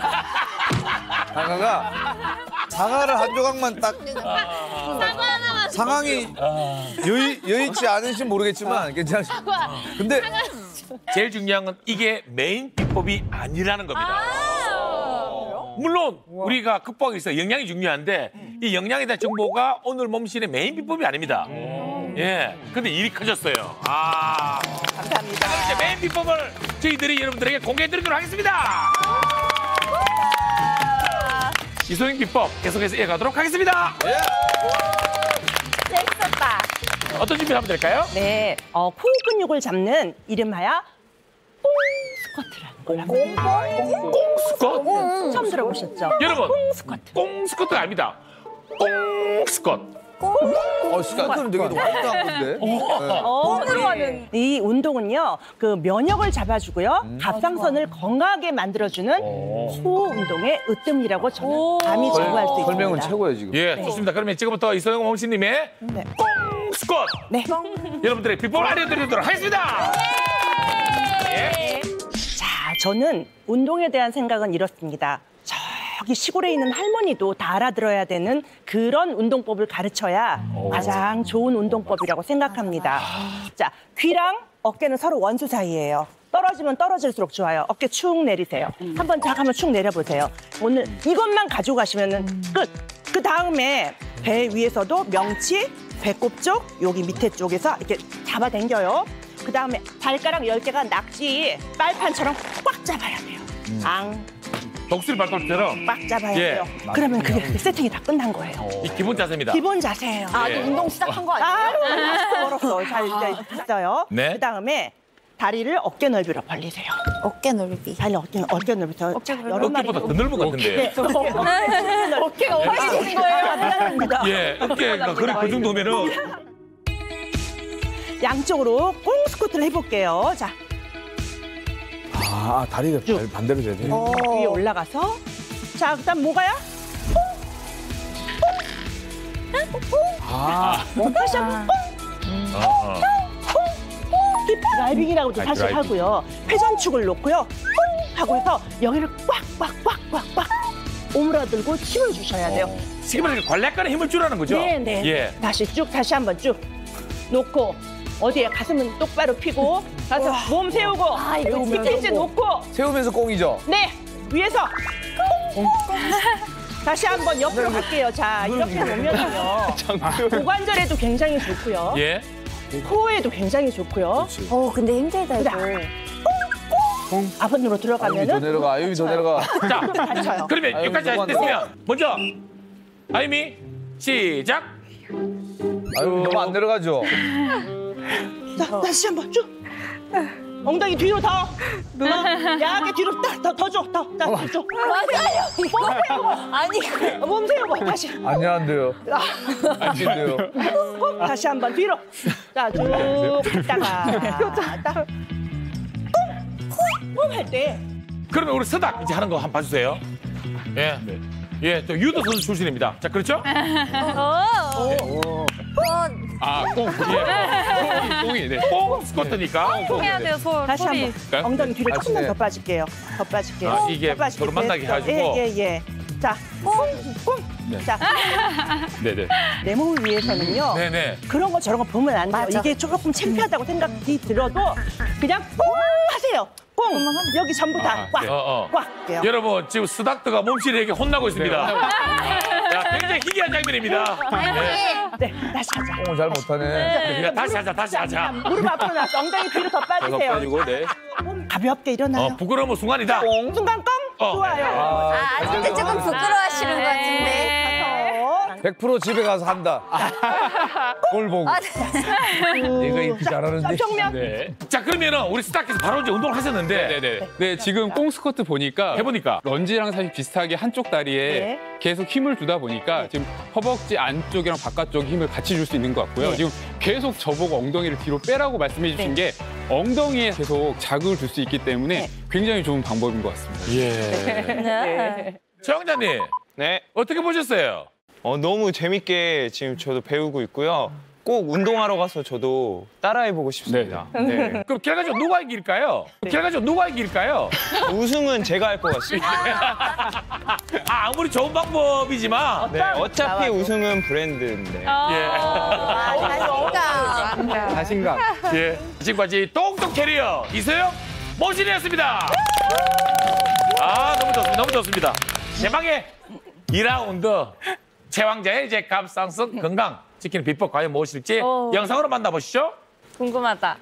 사과가 사과를 한 조각만 딱 사과 하나만 상황이 여의 여의치 않은지 모르겠지만 괜찮으시. 근데 제일 중요한 건 이게 메인 비법이 아니라는 겁니다. 물론 우리가 극복하기 위해서 영양이 중요한데 이 영양에 대한 정보가 오늘 몸신의 메인 비법이 아닙니다. 예, 근데 일이 커졌어요. 아, 감사합니다. 그럼 이제 메인 비법을 저희들이 여러분들에게 공개해드리도록 하겠습니다. 이소영 비법 계속해서 이어가도록 하겠습니다. 재밌었다. 어떤 준비를 하면 될까요? 네, 어, 코 근육을 잡는 이름하여 꽁 스쿼트라는 걸 합니다. 스쿼트? 처음 들어보셨죠? 여러분, 꽁 스쿼트. 꽁 스쿼트가 아닙니다. 꽁 스쿼트. 어, 스쿼트는 되게 완전한 건데. 네. 어, 들어가는 이 운동은요, 그 면역을 잡아주고요, 갑상선을 건강하게 만들어주는 코 운동의 으뜸이라고 저는 감히 자부할 수 있습니다. 설명은 최고예요 지금. 예, 좋습니다. 그러면 지금부터 이소영 몸신님의 네. 꽁 스쿼트. 네. 여러분들의 비법을 알려드리도록 하겠습니다. 예. 자, 저는 운동에 대한 생각은 이렇습니다. 저기 시골에 있는 할머니도 다 알아들어야 되는 그런 운동법을 가르쳐야 가장 좋은 운동법이라고 생각합니다. 자, 귀랑 어깨는 서로 원수 사이예요. 떨어지면 떨어질수록 좋아요. 어깨 축 내리세요. 한번 자 한번 축 내려보세요. 오늘 이것만 가지고 가시면 끝. 그 다음에 배 위에서도 명치, 배꼽 쪽, 여기 밑에 쪽에서 이렇게 잡아당겨요. 그 다음에 발가락 열 개가 낙지 빨판처럼 꽉 잡아야 돼요. 앙. 독수리 발톱처럼 꽉 잡아야 예. 돼요. 그러면 그게 세팅이 다 끝난 거예요. 이 기본 자세입니다. 기본 자세예요. 아, 예. 운동 시작한 거 아니에요? 아직도 멀었어. 잘 있어요. 네. 그 다음에 다리를 어깨 넓이로 벌리세요. 어깨 넓이. 다리 어깨, 어깨 넓이. 저, 자, 여러 마리. 어깨보다 더 넓은 것 같은데. 네, 어깨. 어깨가 훨씬 거예요. 예, 어깨가 그래 그 정도면은 양쪽으로 꽁 스쿼트를 해볼게요. 자, 아, 다리가 발- 반대로 돼야 돼. 위에 올라가서. 자, 그다음 뭐가요? 아, 다시 한번 꽁. 어, 어. 이 드라이빙이라고도 아, 사실 드라이빙. 하고요. 회전축을 놓고요. 꽁 하고 해서 여기를 꽉꽉꽉꽉꽉 오므라들고 힘을 주셔야 돼요. 지금 관략간에 힘을 주라는 거죠? 네, 네. 예. 다시 쭉 다시 한번 쭉 놓고 어디에 가슴은 똑바로 펴고 가서 몸 세우고 여기 밑에 이제 놓고 세우면서 꽁이죠. 네 위에서 꽁. 다시 한번 옆으로 갈게요. 자 이렇게 놓으면요 고관절에도 굉장히 좋고요. 예. 코에도 굉장히 좋고요. 어, 근데 힘들다, 이거. 앞으로 아유미 더 들어가면은 내려가, 아유미 더 내려가. 자, 다쳐요. 그러면 아유, 여기까지 누구한테? 됐으면 먼저 아유미 시작. 아유, 너무 안 내려가죠. 자, 다시 한번 쭉. 엉덩이 뒤로 더. 누나, 야하게 뒤로 딱, 더, 더 줘. 더, 자, 쭉. 맞아요. 이거 아니 몸 세우고 다시. 아니, 안 돼요. 안 돼요. 꾹, 다시 한번 뒤로. 자, 쭉 갔다가 딱. 꾹, 꾹 할 때. 그러면 우리 서닥 이제 하는 거 한번 봐주세요. 예. 예, 또 유도 선수 출신입니다. 자, 그렇죠? 아, 꽁. 예. 꽁이, 꽁이, 네. 꽁 스쿼트니까. 꽁 해야 돼요, 소, 다시 소리. 한번 엉덩이 뒤로 아, 조금만 네. 더 빠질게요. 더 빠질게요. 아, 이게 더 빠질게요. 서로 만나게 네, 해가지고. 예, 예, 예. 자, 꽁, 꽁. 네. 자, 네네. 내 몸을 위해서는요. 네네. 그런 거 저런 거 보면 안 돼요. 맞아. 이게 조금 창피하다고 생각이 들어도 그냥 꽁 하세요. 꽁. 여기 전부 다 아, 꽉. 네. 어, 어. 꽉. 돼요. 여러분, 지금 스닥터가 몸치리에게 혼나고 있습니다. 자, 굉장히 희귀한 장면입니다. 네. 네, 다시 하자. 꽁을 잘 못하네. 그냥 다시 하자, 다시 하자. 무릎 앞으로 놔서 엉덩이 뒤로 더 더 빠지세요. 빠지고, 네. 가볍게 일어나요. 어, 부끄러운 순간이다. 순간 꽁. 어. 좋아요. 아, 아직도 조금 부끄러워하시는 것 같은데. 가서. 백 퍼센트 집에 가서 한다. 꼴 보고. 내가 이렇게 잘하는데. 정면. 네. 자, 그러면은 우리 스닥에서 바로 이제 운동을 하셨는데. 네네. 네, 지금 꽁 스쿼트 보니까 해보니까. 런지랑 사실 비슷하게 한쪽 다리에 네. 계속 힘을 주다 보니까 지금 허벅지 안쪽이랑 바깥쪽 힘을 같이 줄 수 있는 것 같고요. 지금 계속 저보고 엉덩이를 뒤로 빼라고 말씀해 주신 게 엉덩이에 계속 자극을 줄 수 있기 때문에 굉장히 좋은 방법인 것 같습니다. 예. 네. 최영자님, 네. 어떻게 보셨어요? 어, 너무 재밌게 지금 저도 배우고 있고요. 꼭 운동하러 가서 저도 따라해보고 싶습니다. 네. 그럼 결과적으로 누가 이길까요? 결과적으로 누가 이길까요? 우승은 제가 할 것 같습니다. 아, 아무리 좋은 방법이지만. 네, 어차피 우승은 브랜드인데. 아닌가. 자신감. 예. 지금까지 똥똥 캐리어 이소영 모신이었습니다. 아, 너무 좋습니다. 너무 좋습니다. 대망의 이 라운드 최왕자의 이제 갑상선 건강 지키는 비법 과연 무엇일지 어. 영상으로 만나보시죠. 궁금하다.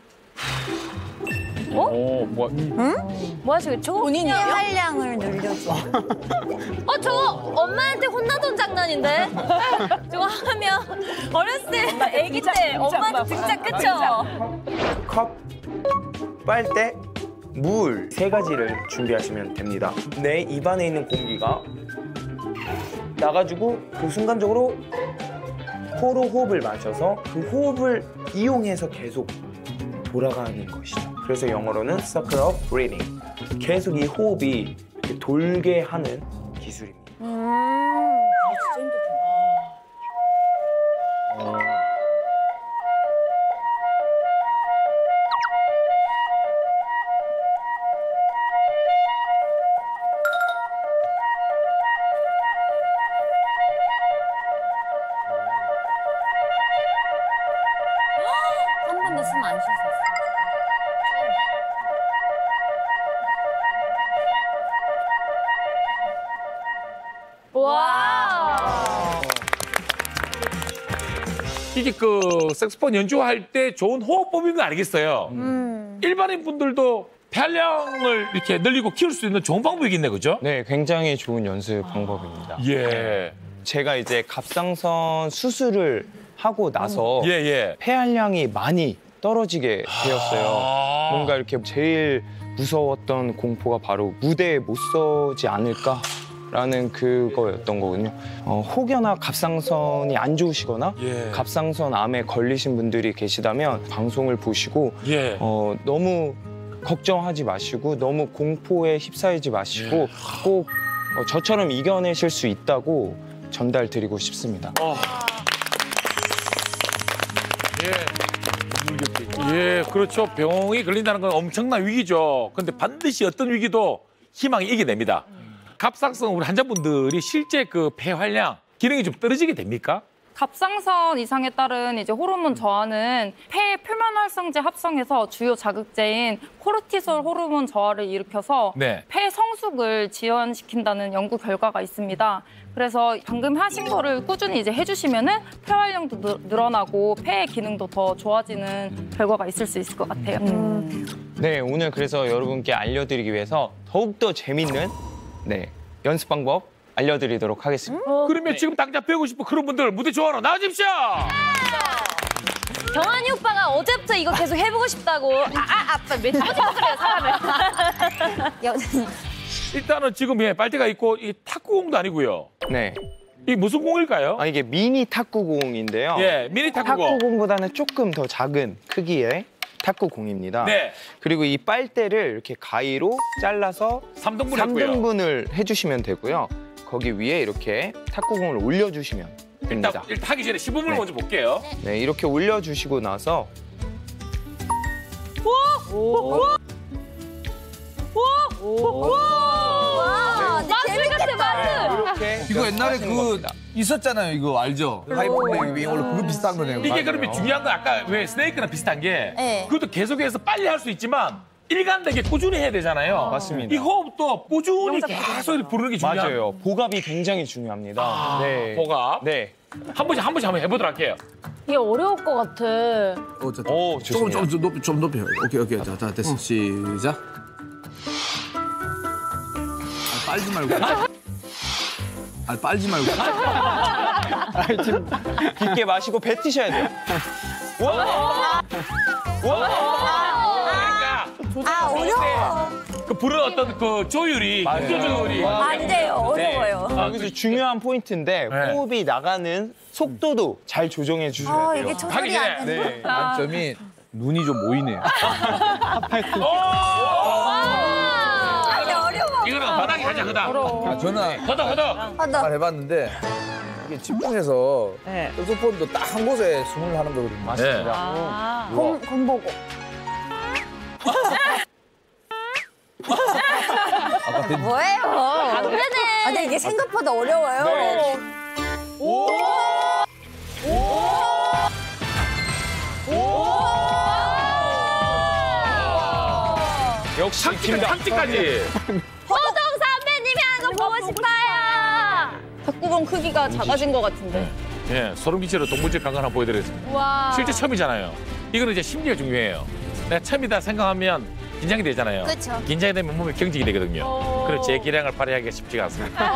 오, 뭐, 뭐 하시겠죠? 본인이요? 활량을 늘려줘. 어, 저거 엄마한테 혼나던 장난인데? 저거 하면 어렸을 때, 아기 때 엄마한테 등짝 그쵸? 컵, 빨대, 물 세 가지를 준비하시면 됩니다. 내 입안에 있는 공기가 나가지고 그 순간적으로 코로 호흡을 마셔서 그 호흡을 이용해서 계속 돌아가는 것이죠. 그래서 영어로는 Circle of Breathing. 계속 이 호흡이 이렇게 돌게 하는 기술입니다. 한 번도 숨 안 쉬었어. 와. 이게 그 색소폰 연주할 때 좋은 호흡법인 거 아니겠어요? 음. 일반인 분들도 폐활량을 이렇게 늘리고 키울 수 있는 좋은 방법이겠네, 그죠? 네, 굉장히 좋은 연습 방법입니다. 예. 제가 이제 갑상선 수술을 하고 나서 예, 예. 폐활량이 많이 떨어지게 되었어요. 아. 뭔가 이렇게 제일 무서웠던 공포가 바로 무대에 못 서지 않을까라는 그거였던 거거든요. 어, 혹여나 갑상선이 안 좋으시거나 예. 갑상선 암에 걸리신 분들이 계시다면 방송을 보시고 예. 어, 너무 걱정하지 마시고 너무 공포에 휩싸이지 마시고 꼭 어, 저처럼 이겨내실 수 있다고 전달드리고 싶습니다. 어. 예. 예, 그렇죠. 병이 걸린다는 건 엄청난 위기죠. 근데 반드시 어떤 위기도 희망이 이겨냅니다. 갑상선 우리 환자분들이 실제 그 폐활량 기능이 좀 떨어지게 됩니까? 갑상선 이상에 따른 이제 호르몬 저하는 폐 표면 활성제 합성에서 주요 자극제인 코르티솔 호르몬 저하를 일으켜서 네. 폐 성숙을 지연시킨다는 연구 결과가 있습니다. 그래서 방금 하신 거를 꾸준히 이제 해주시면은 폐활량도 늘- 늘어나고 폐의 기능도 더 좋아지는 결과가 있을 수 있을 것 같아요. 네, 오늘 그래서 여러분께 알려드리기 위해서 더욱더 재밌는 네, 연습 방법 알려드리도록 하겠습니다. 그러면 지금 당장 배우고 싶은 그런 분들 무대 좋아하러 나와주십시오. 경환이 오빠가 어제부터 이거 계속 해보고 싶다고. 아, 아 아빠 몇 번째 그래요 사람을. 일단은 지금 예, 빨대가 있고 이 탁구공도 아니고요. 네. 이게 무슨 공일까요? 아, 이게 미니 탁구공인데요. 예, 미니 탁구공. 탁구공보다는 조금 더 작은 크기의 탁구공입니다. 네. 그리고 이 빨대를 이렇게 가위로 잘라서 삼 등분 했고요. 삼 등분을 해주시면 되고요. 거기 위에 이렇게 탁구공을 올려주시면 됩니다. 일단, 일단 하기 전에 시범을 네. 먼저 볼게요. 네, 이렇게 올려주시고 나서 와, 마술 같아 마술. 이렇게 이거 옛날에 하시는 그 겁니다. 있었잖아요. 이거 알죠? 하이퍼 윙으로 그거 비슷한 거네요. 이게 그러면 중요한 건 아까 왜 스네이크랑 비슷한 게 네. 그것도 계속해서 빨리 할 수 있지만 일관되게 꾸준히 해야 되잖아요. 맞습니다. 이 호흡도 꾸준히 계속 이렇게 부르는 게 중요해요. 맞아요. 보갑이 굉장히 중요합니다. 아, 네. 보갑. 네. 한 번씩 한 번씩 한번 해보도록 할게요. 이게 어려울 것 같아. 어, 자, 오, 조금 좋습니다. 좀, 좀 높이 좀 높이. 오케이 오케이. 자, 자 됐어. 시작. 아, 빨지 말고. 아, 빨지 말고. 깊게 마시고 뱉으셔야 돼요. 와! 그러니까 아 어려워. 그 부른 어떤 그 조율이, 맞아요. 음조 조율이 안 돼요. 어려워요. 아, 여기서 중요한 포인트인데 네. 호흡이 나가는 속도도 잘 조정해 주셔야 아 돼요. 이게 하기 조절이 전에. 안 돼. 네. 단점이 눈이 좀 모이네요. 아 이게 어려워. 이거는 허당이 하자, 허당. 아, 저는 허당, 허당. 아, 나 잘 해봤는데 이게 집중해서 색소폰도 딱 한 곳에 숨을 하는 거거든요. 맞습니다. 건, 건 보고. 아까 된- 뭐예요? 안 되네. 아, 근데 이게 생각보다 어려워요. 네. 오! 역시 상지까지, 김다. 상지까지. 호동 선배님이 하는 거 보고 싶어요. 탁구공 크기가 작아진 것 같은데. 예, 소름 끼치는 동물질 강간 한번 보여드리겠습니다. 와. 실제 처음이잖아요. 이거는 이제 심리가 중요해요. 내가 처음이다 생각하면 긴장이 되잖아요. 그쵸. 긴장이 되면 몸에 경직이 되거든요. 그래서 제 기량을 발휘하기가 쉽지가 않습니다.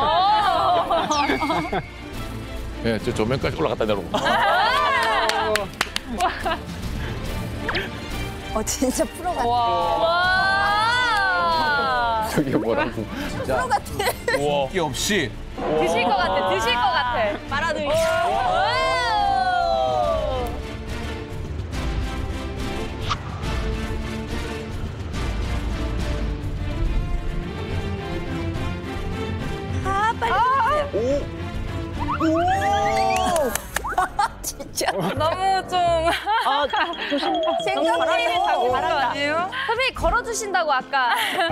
예, 저 조명까지 올라갔다 내려오고. 어, 진짜 프로 같아. 와. 저게 뭐라고. 진짜 우와. 게 없이 드실 것 같아, 드실 것 같아. 말아드릴게요. 아, 빨리. 진짜. 너무 좀 생각보다 자꾸 하는 거 아니에요? 선배님 걸어주신다고 아까.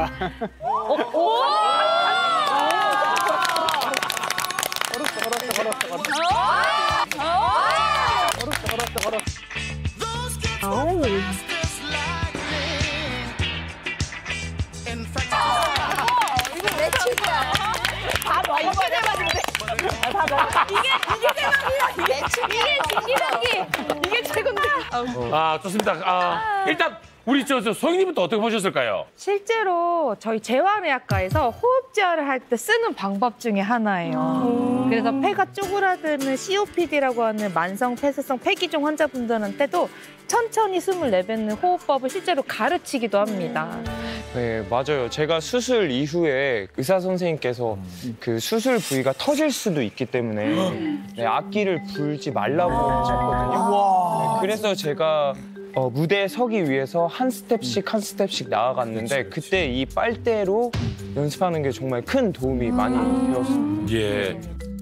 이게 내 춤이야. 다 먹어야 되는데. 다 먹어. 이게 이게 대박이야. 이게 춤이. 이게 진기덕이. 이게 최고인데. 아, 좋습니다. 아, 일단 우리 저, 저 소영님부터 어떻게 보셨을까요? 실제로 저희 재활의학과에서 호흡 재활을 할 때 쓰는 방법 중에 하나예요. 그래서 폐가 쪼그라드는 씨오피디라고 하는 만성 폐쇄성 폐기종 환자분들한테도 천천히 숨을 내뱉는 호흡법을 실제로 가르치기도 합니다. 네, 맞아요. 제가 수술 이후에 의사 선생님께서 그 수술 부위가 터질 수도 있기 때문에 네, 악기를 불지 말라고 하셨거든요. 네, 그래서 제가 어, 무대에 서기 위해서 한 스텝씩 한 스텝씩 나아갔는데 그때 이 빨대로 연습하는 게 정말 큰 도움이 많이 되었습니다. 예.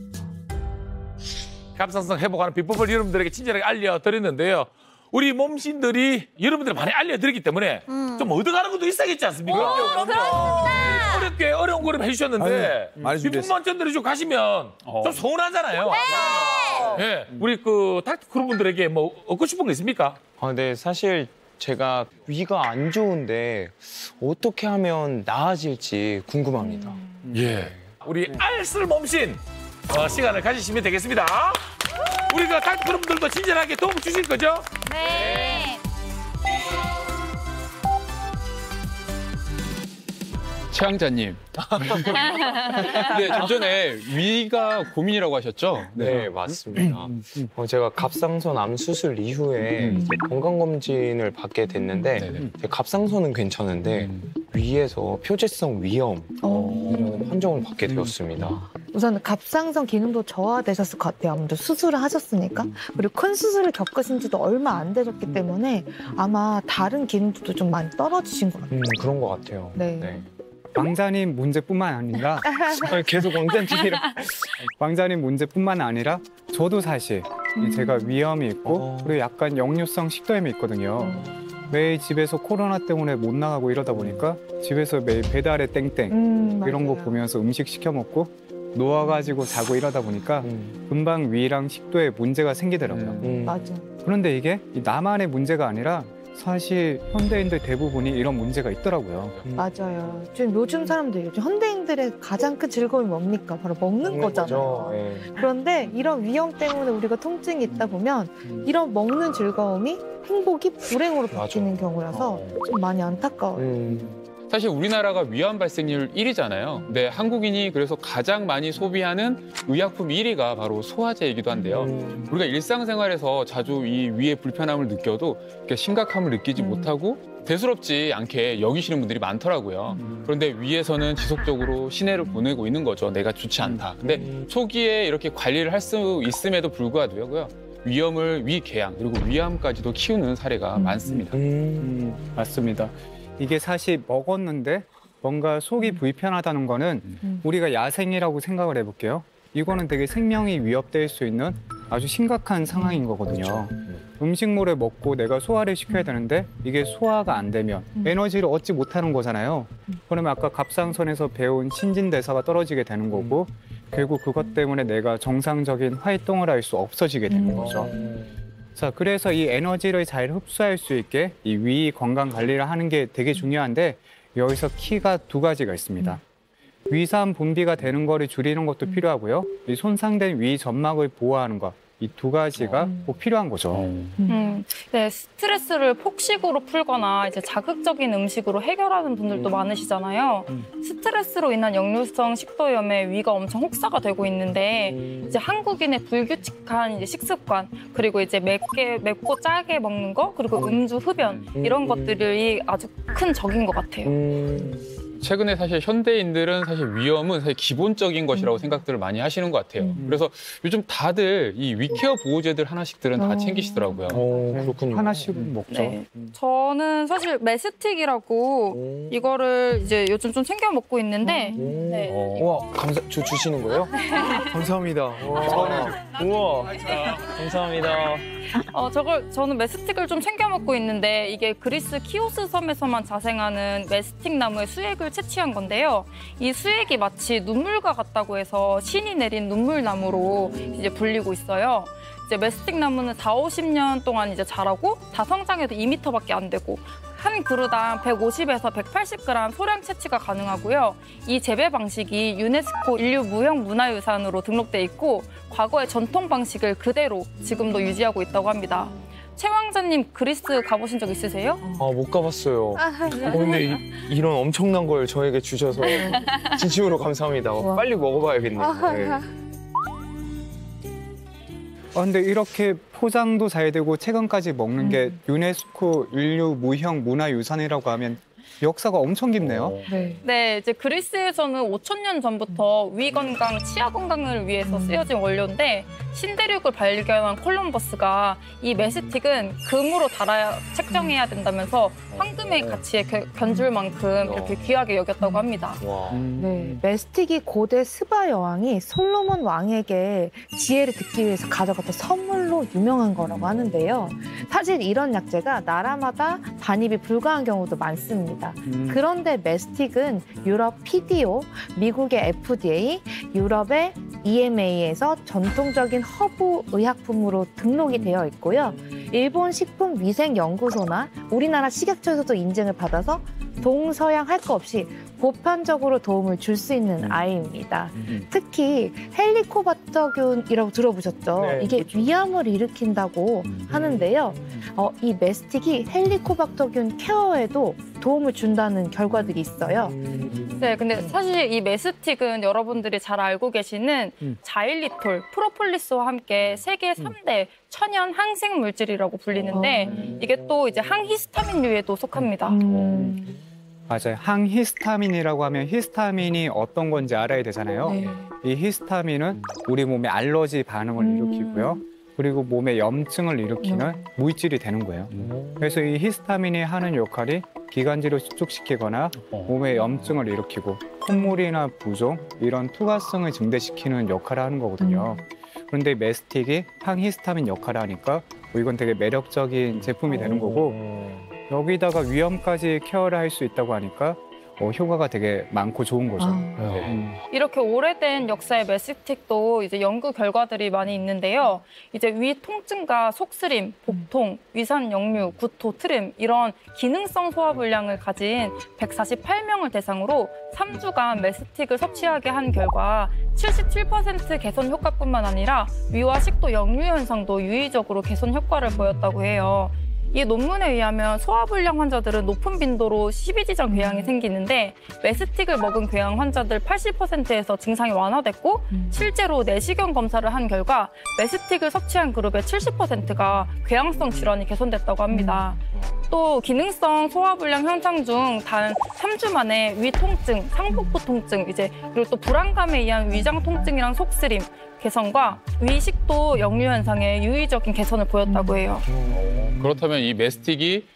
갑상선 회복하는 비법을 여러분들에게 친절하게 알려드렸는데요. 우리 몸신들이 여러분들 많이 알려드렸기 때문에 좀 얻어가는 것도 있어야겠지 않습니까? 그렇습니다. 어렵게 어려운 거를 해주셨는데 아유, 많이 준비했어요. 비법만 전달해주고 가시면 좀 서운하잖아요. 네. 우리 그 닥터 분들에게 뭐 얻고 싶은 거 있습니까? 아, 네, 사실 제가 위가 안 좋은데 어떻게 하면 나아질지 궁금합니다. 예. 우리 알쓸 몸신 어, 시간을 가지시면 되겠습니다. 우리가 닥터 분들도 친절하게 도움 주실 거죠? 네. 최양자님. 근데 좀 전에 위가 고민이라고 하셨죠? 네, 맞습니다. 어, 제가 갑상선 암 수술 이후에 이제 건강검진을 받게 됐는데 이제 갑상선은 괜찮은데 위에서 표재성 위염 이런 판정을 받게 되었습니다. 우선 갑상선 기능도 저하되셨을 것 같아요. 아무래도 수술을 하셨으니까. 그리고 큰 수술을 겪으신 지도 얼마 안 되셨기 때문에 아마 다른 기능도 좀 많이 떨어지신 것 같아요. 음, 그런 것 같아요. 네. 네. 왕자님 문제뿐만 아니라 계속 왕자님이랑 왕자님 문제뿐만 아니라 저도 사실 이 제가 위염이 있고 어. 그리고 약간 역류성 식도염이 있거든요. 매일 집에서 코로나 때문에 못 나가고 이러다 보니까 집에서 매일 배달의 땡땡 음, 이런 거 맞아요. 보면서 음식 시켜 먹고 누워가지고 자고 이러다 보니까 음. 금방 위랑 식도에 문제가 생기더라고요. 음. 맞아. 그런데 이게 이 나만의 문제가 아니라 사실 현대인들 대부분이 이런 문제가 있더라고요. 맞아요. 지금 요즘 사람들, 요즘 현대인들의 가장 큰 즐거움이 뭡니까? 바로 먹는 거잖아요. 네. 그런데 이런 위험 때문에 우리가 통증이 있다 보면 이런 먹는 즐거움이 행복이 불행으로 바뀌는 경우라서 좀 많이 안타까워요. 음. 사실 우리나라가 위암 발생률 일 위잖아요. 근데 한국인이 그래서 가장 많이 소비하는 의약품 일 위가 바로 소화제이기도 한데요. 음. 우리가 일상생활에서 자주 이 위의 불편함을 느껴도 이렇게 심각함을 느끼지 음. 못하고 대수롭지 않게 여기시는 분들이 많더라고요. 그런데 위에서는 지속적으로 시내를 보내고 있는 거죠. 내가 좋지 않다. 근데 초기에 이렇게 관리를 할 수 있음에도 불구하고요. 위염을 위궤양 그리고 위암까지도 키우는 사례가 많습니다. 음, 맞습니다. 이게 사실 먹었는데 뭔가 속이 불편하다는 거는 우리가 야생이라고 생각을 해볼게요. 이거는 되게 생명이 위협될 수 있는 아주 심각한 상황인 거거든요. 음식물을 먹고 내가 소화를 시켜야 되는데 이게 소화가 안 되면 에너지를 얻지 못하는 거잖아요. 그러면 아까 갑상선에서 배운 신진대사가 떨어지게 되는 거고 결국 그것 때문에 내가 정상적인 활동을 할 수 없어지게 되는 거죠. 자, 그래서 이 에너지를 잘 흡수할 수 있게 이 위 건강 관리를 하는 게 되게 중요한데 여기서 키가 두 가지가 있습니다. 위산 분비가 되는 거를 줄이는 것도 필요하고요. 이 손상된 위 점막을 보호하는 것. 이 두 가지가 꼭 필요한 거죠. 음, 네, 스트레스를 폭식으로 풀거나 이제 자극적인 음식으로 해결하는 분들도 많으시잖아요. 스트레스로 인한 역류성 식도염에 위가 엄청 혹사가 되고 있는데 이제 한국인의 불규칙한 이제 식습관 그리고 이제 맵게 맵고 짜게 먹는 거 그리고 음주 흡연 이런 것들이 아주 큰 적인 것 같아요. 최근에 사실 현대인들은 사실 위염은 사실 기본적인 것이라고 생각들을 많이 하시는 것 같아요. 그래서 요즘 다들 이 위케어 보호제들 하나씩들은 다 챙기시더라고요. 어, 그렇군요. 하나씩은 먹죠. 네. 저는 사실 메스틱이라고 이거를 이제 요즘 좀 챙겨 먹고 있는데 네. 우와, 감사, 주, 주시는 거예요? 감사합니다. 우와, 우와, 감사합니다. 어, 저걸 저는 메스틱을 좀 챙겨 먹고 있는데 이게 그리스 키오스 섬에서만 자생하는 메스틱 나무의 수액을 채취한 건데요. 이 수액이 마치 눈물과 같다고 해서 신이 내린 눈물나무로 이제 불리고 있어요. 이제 메스틱 나무는 사오십 년 동안 이제 자라고 다 성장해도 이 미터밖에 안 되고 한 그루당 백오십에서 백팔십 그램 소량 채취가 가능하고요. 이 재배 방식이 유네스코 인류 무형 문화유산으로 등록돼 있고 과거의 전통 방식을 그대로 지금도 유지하고 있다고 합니다. 최 왕자님 그리스 가보신 적 있으세요? 아, 못 가봤어요. 어, 근데 이, 이런 엄청난 걸 저에게 주셔서 진심으로 감사합니다. 빨리 먹어봐야겠네요. 네. 아, 근데 이렇게 포장도 잘 되고 최근까지 먹는 게 유네스코 인류 무형 문화유산이라고 하면 역사가 엄청 깊네요. 네. 네, 이제 그리스에서는 오천 년 전부터 위 건강, 치아 건강을 위해서 쓰여진 원료인데 신대륙을 발견한 콜럼버스가 이 메스틱은 금으로 달아야 책정해야 된다면서 황금의 가치에 겨- 견줄 만큼 이렇게 귀하게 여겼다고 합니다. 네, 메스틱이 고대 스바 여왕이 솔로몬 왕에게 지혜를 듣기 위해서 가져갔던 선물로 유명한 거라고 하는데요. 사실 이런 약재가 나라마다 반입이 불가한 경우도 많습니다. 음. 그런데 메스틱은 유럽 피디오, 미국의 에프디에이, 유럽의 이엠에이에서 전통적인 허브 의약품으로 등록이 되어 있고요. 일본 식품위생연구소나 우리나라 식약처에서도 인증을 받아서 동서양 할 거 없이 보편적으로 도움을 줄 수 있는 아이입니다. 특히 헬리코박터균이라고 들어보셨죠? 네, 이게 그렇죠. 위암을 일으킨다고 하는데요. 어, 이 메스틱이 헬리코박터균 케어에도 도움을 준다는 결과들이 있어요. 네, 근데 사실 이 메스틱은 여러분들이 잘 알고 계시는 음. 자일리톨, 프로폴리스와 함께 세계 삼 대 천연 항생 물질이라고 불리는데 이게 또 이제 항히스타민류에도 속합니다. 음. 맞아요. 항히스타민이라고 하면 히스타민이 어떤 건지 알아야 되잖아요. 네. 이 히스타민은 우리 몸에 알러지 반응을 일으키고요. 그리고 몸에 염증을 일으키는 물질이 되는 거예요. 그래서 이 히스타민이 하는 역할이 기관지를 수축시키거나 몸에 염증을 일으키고 콧물이나 부종 이런 투과성을 증대시키는 역할을 하는 거거든요. 그런데 메스틱이 항히스타민 역할을 하니까 이건 되게 매력적인 제품이 되는 거고 여기다가 위염까지 케어를 할 수 있다고 하니까 어, 효과가 되게 많고 좋은 거죠. 음. 이렇게 오래된 역사의 메스틱도 이제 연구 결과들이 많이 있는데요. 이제 위 통증과 속쓰림, 복통, 위산 역류, 구토, 트림 이런 기능성 소화불량을 가진 백사십팔 명을 대상으로 삼 주간 메스틱을 섭취하게 한 결과 칠십칠 퍼센트 개선 효과뿐만 아니라 위와 식도 역류 현상도 유의적으로 개선 효과를 보였다고 해요. 이 논문에 의하면 소화불량 환자들은 높은 빈도로 십이지장 궤양이 생기는데 메스틱을 먹은 궤양 환자들 팔십 퍼센트에서 증상이 완화됐고 실제로 내시경 검사를 한 결과 메스틱을 섭취한 그룹의 칠십 퍼센트가 궤양성 질환이 개선됐다고 합니다. 또 기능성 소화불량 현상 중 단 삼 주 만에 위 통증, 상복부 통증, 이제 그리고 또 불안감에 의한 위장 통증이랑 속쓰림 개선과 위식도 역류 현상의 유의적인 개선을 보였다고 해요. 그렇다면 이 메스틱이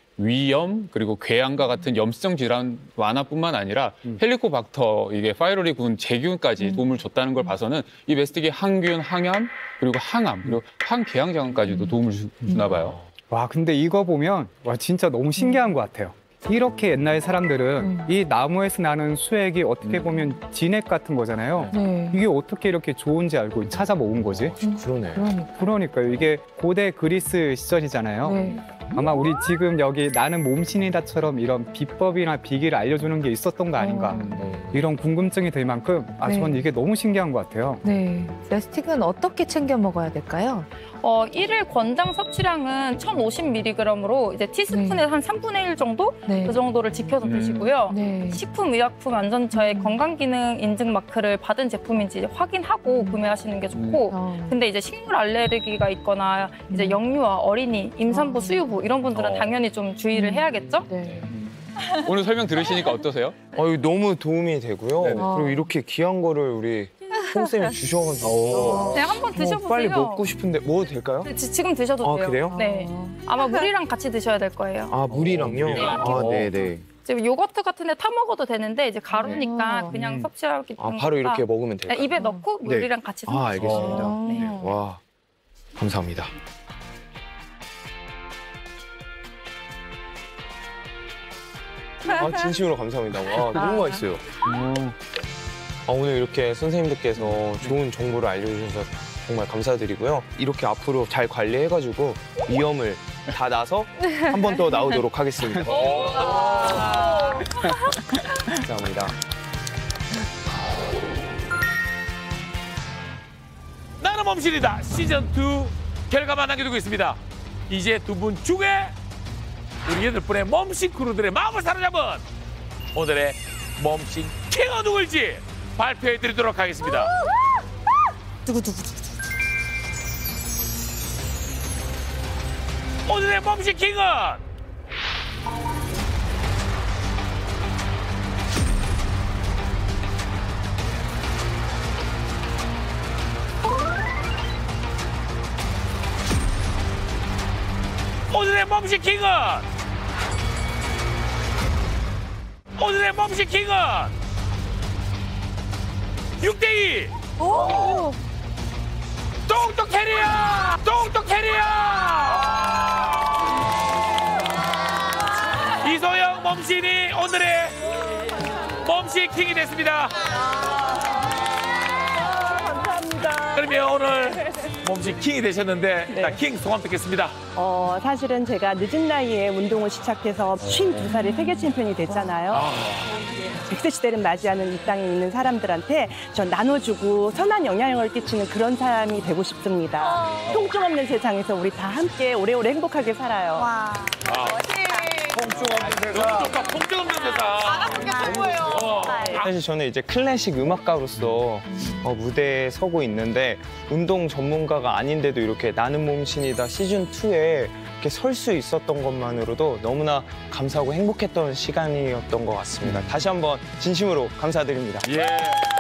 위염 그리고 궤양과 같은 염증 질환 완화뿐만 아니라 헬리코박터 이게 파이러리 군 제균까지 도움을 줬다는 걸 봐서는 이 메스틱이 항균, 항염 그리고 항암 그리고 항궤양 장까지도 도움을 주, 주나 봐요. 와 근데 이거 보면 와 진짜 너무 신기한 것 같아요. 이렇게 옛날 사람들은 이 나무에서 나는 수액이 어떻게 보면 진액 같은 거잖아요. 네. 이게 어떻게 이렇게 좋은지 알고 찾아 먹은 거지? 그러네. 그러니까요. 이게 고대 그리스 시절이잖아요. 네. 아마 우리 지금 여기 나는 몸신이다처럼 이런 비법이나 비기를 알려주는 게 있었던 거 아닌가. 이런 궁금증이 들 만큼 아, 전 네. 이게 너무 신기한 것 같아요. 네. 메스틱은 어떻게 챙겨 먹어야 될까요? 어, 일일 권장 섭취량은 천오십 밀리그램으로 이제 티스푼의 한 삼분의 일 정도? 네. 그 정도를 지켜서 드시고요. 네. 식품의약품안전처의 건강기능 인증 마크를 받은 제품인지 확인하고 구매하시는 게 좋고 어. 근데 이제 식물 알레르기가 있거나 이제 영유아, 어린이, 임산부, 수유부 이런 분들은 어. 당연히 좀 주의를 해야겠죠? 네. 오늘 설명 들으시니까 어떠세요? 어, 너무 도움이 되고요. 네네. 그리고 이렇게 귀한 거를 우리 홍쌤이 주셔가지고 네, 한번 드셔보세요. 어, 빨리 먹고 싶은데 먹어도 될까요? 네, 지, 지금 드셔도 아, 돼요. 그래요? 네. 아마 물이랑 같이 드셔야 될 거예요. 아 물이랑요? 네. 아 네네. 지금 요거트 같은 데 타 먹어도 되는데 이제 가루니까 그냥 음. 섭취하기 아 바로 이렇게 먹으면 네, 될까요? 입에 넣고 네. 물이랑 같이 아 섞어서. 알겠습니다. 네. 네. 와 감사합니다. 아 진심으로 감사합니다. 와 너무 맛있어요. 아, 오늘 이렇게 선생님들께서 좋은 정보를 알려주셔서 정말 감사드리고요. 이렇게 앞으로 잘 관리해가지고 위험을 다 나서 한 번 더 나오도록 하겠습니다. 감사합니다. 나는 몸신이다 시즌 투 결과만 남겨두고 있습니다. 이제 두 분 중에 우리 여덟 분의 몸신 크루들의 마음을 사로잡은 오늘의 몸신 킹은 누굴지 발표해드리도록 하겠습니다. 오늘의 몸신 킹은 오늘의 몸신 킹은 오늘의 몸신 킹은 육 대 이 똥똑 캐리어 똥똑 캐리어 이소영 몸신이 오늘의 몸신 킹이 됐습니다. 감사합니다. 그러면 오늘 몸신 킹이 되셨는데 네. 자, 킹 소감 듣겠습니다. 어, 사실은 제가 늦은 나이에 운동을 시작해서 쉰두 살에 세계 챔피언이 됐잖아요. 백 세 시대를 맞이하는 이 땅에 있는 사람들한테 전 나눠주고 선한 영향을 끼치는 그런 사람이 되고 싶습니다. 통증 없는 세상에서 우리 다 함께 오래오래 행복하게 살아요. 와. 아, 통증 없는 대사. 너무 좋다. 통증 없는 대사. 그게 최고예요. 어. 사실 저는 이제 클래식 음악가로서 어, 무대에 서고 있는데 운동 전문가가 아닌데도 이렇게 나는 몸신이다 시즌 투에 이렇게 설 수 있었던 것만으로도 너무나 감사하고 행복했던 시간이었던 것 같습니다. 다시 한번 진심으로 감사드립니다. 예.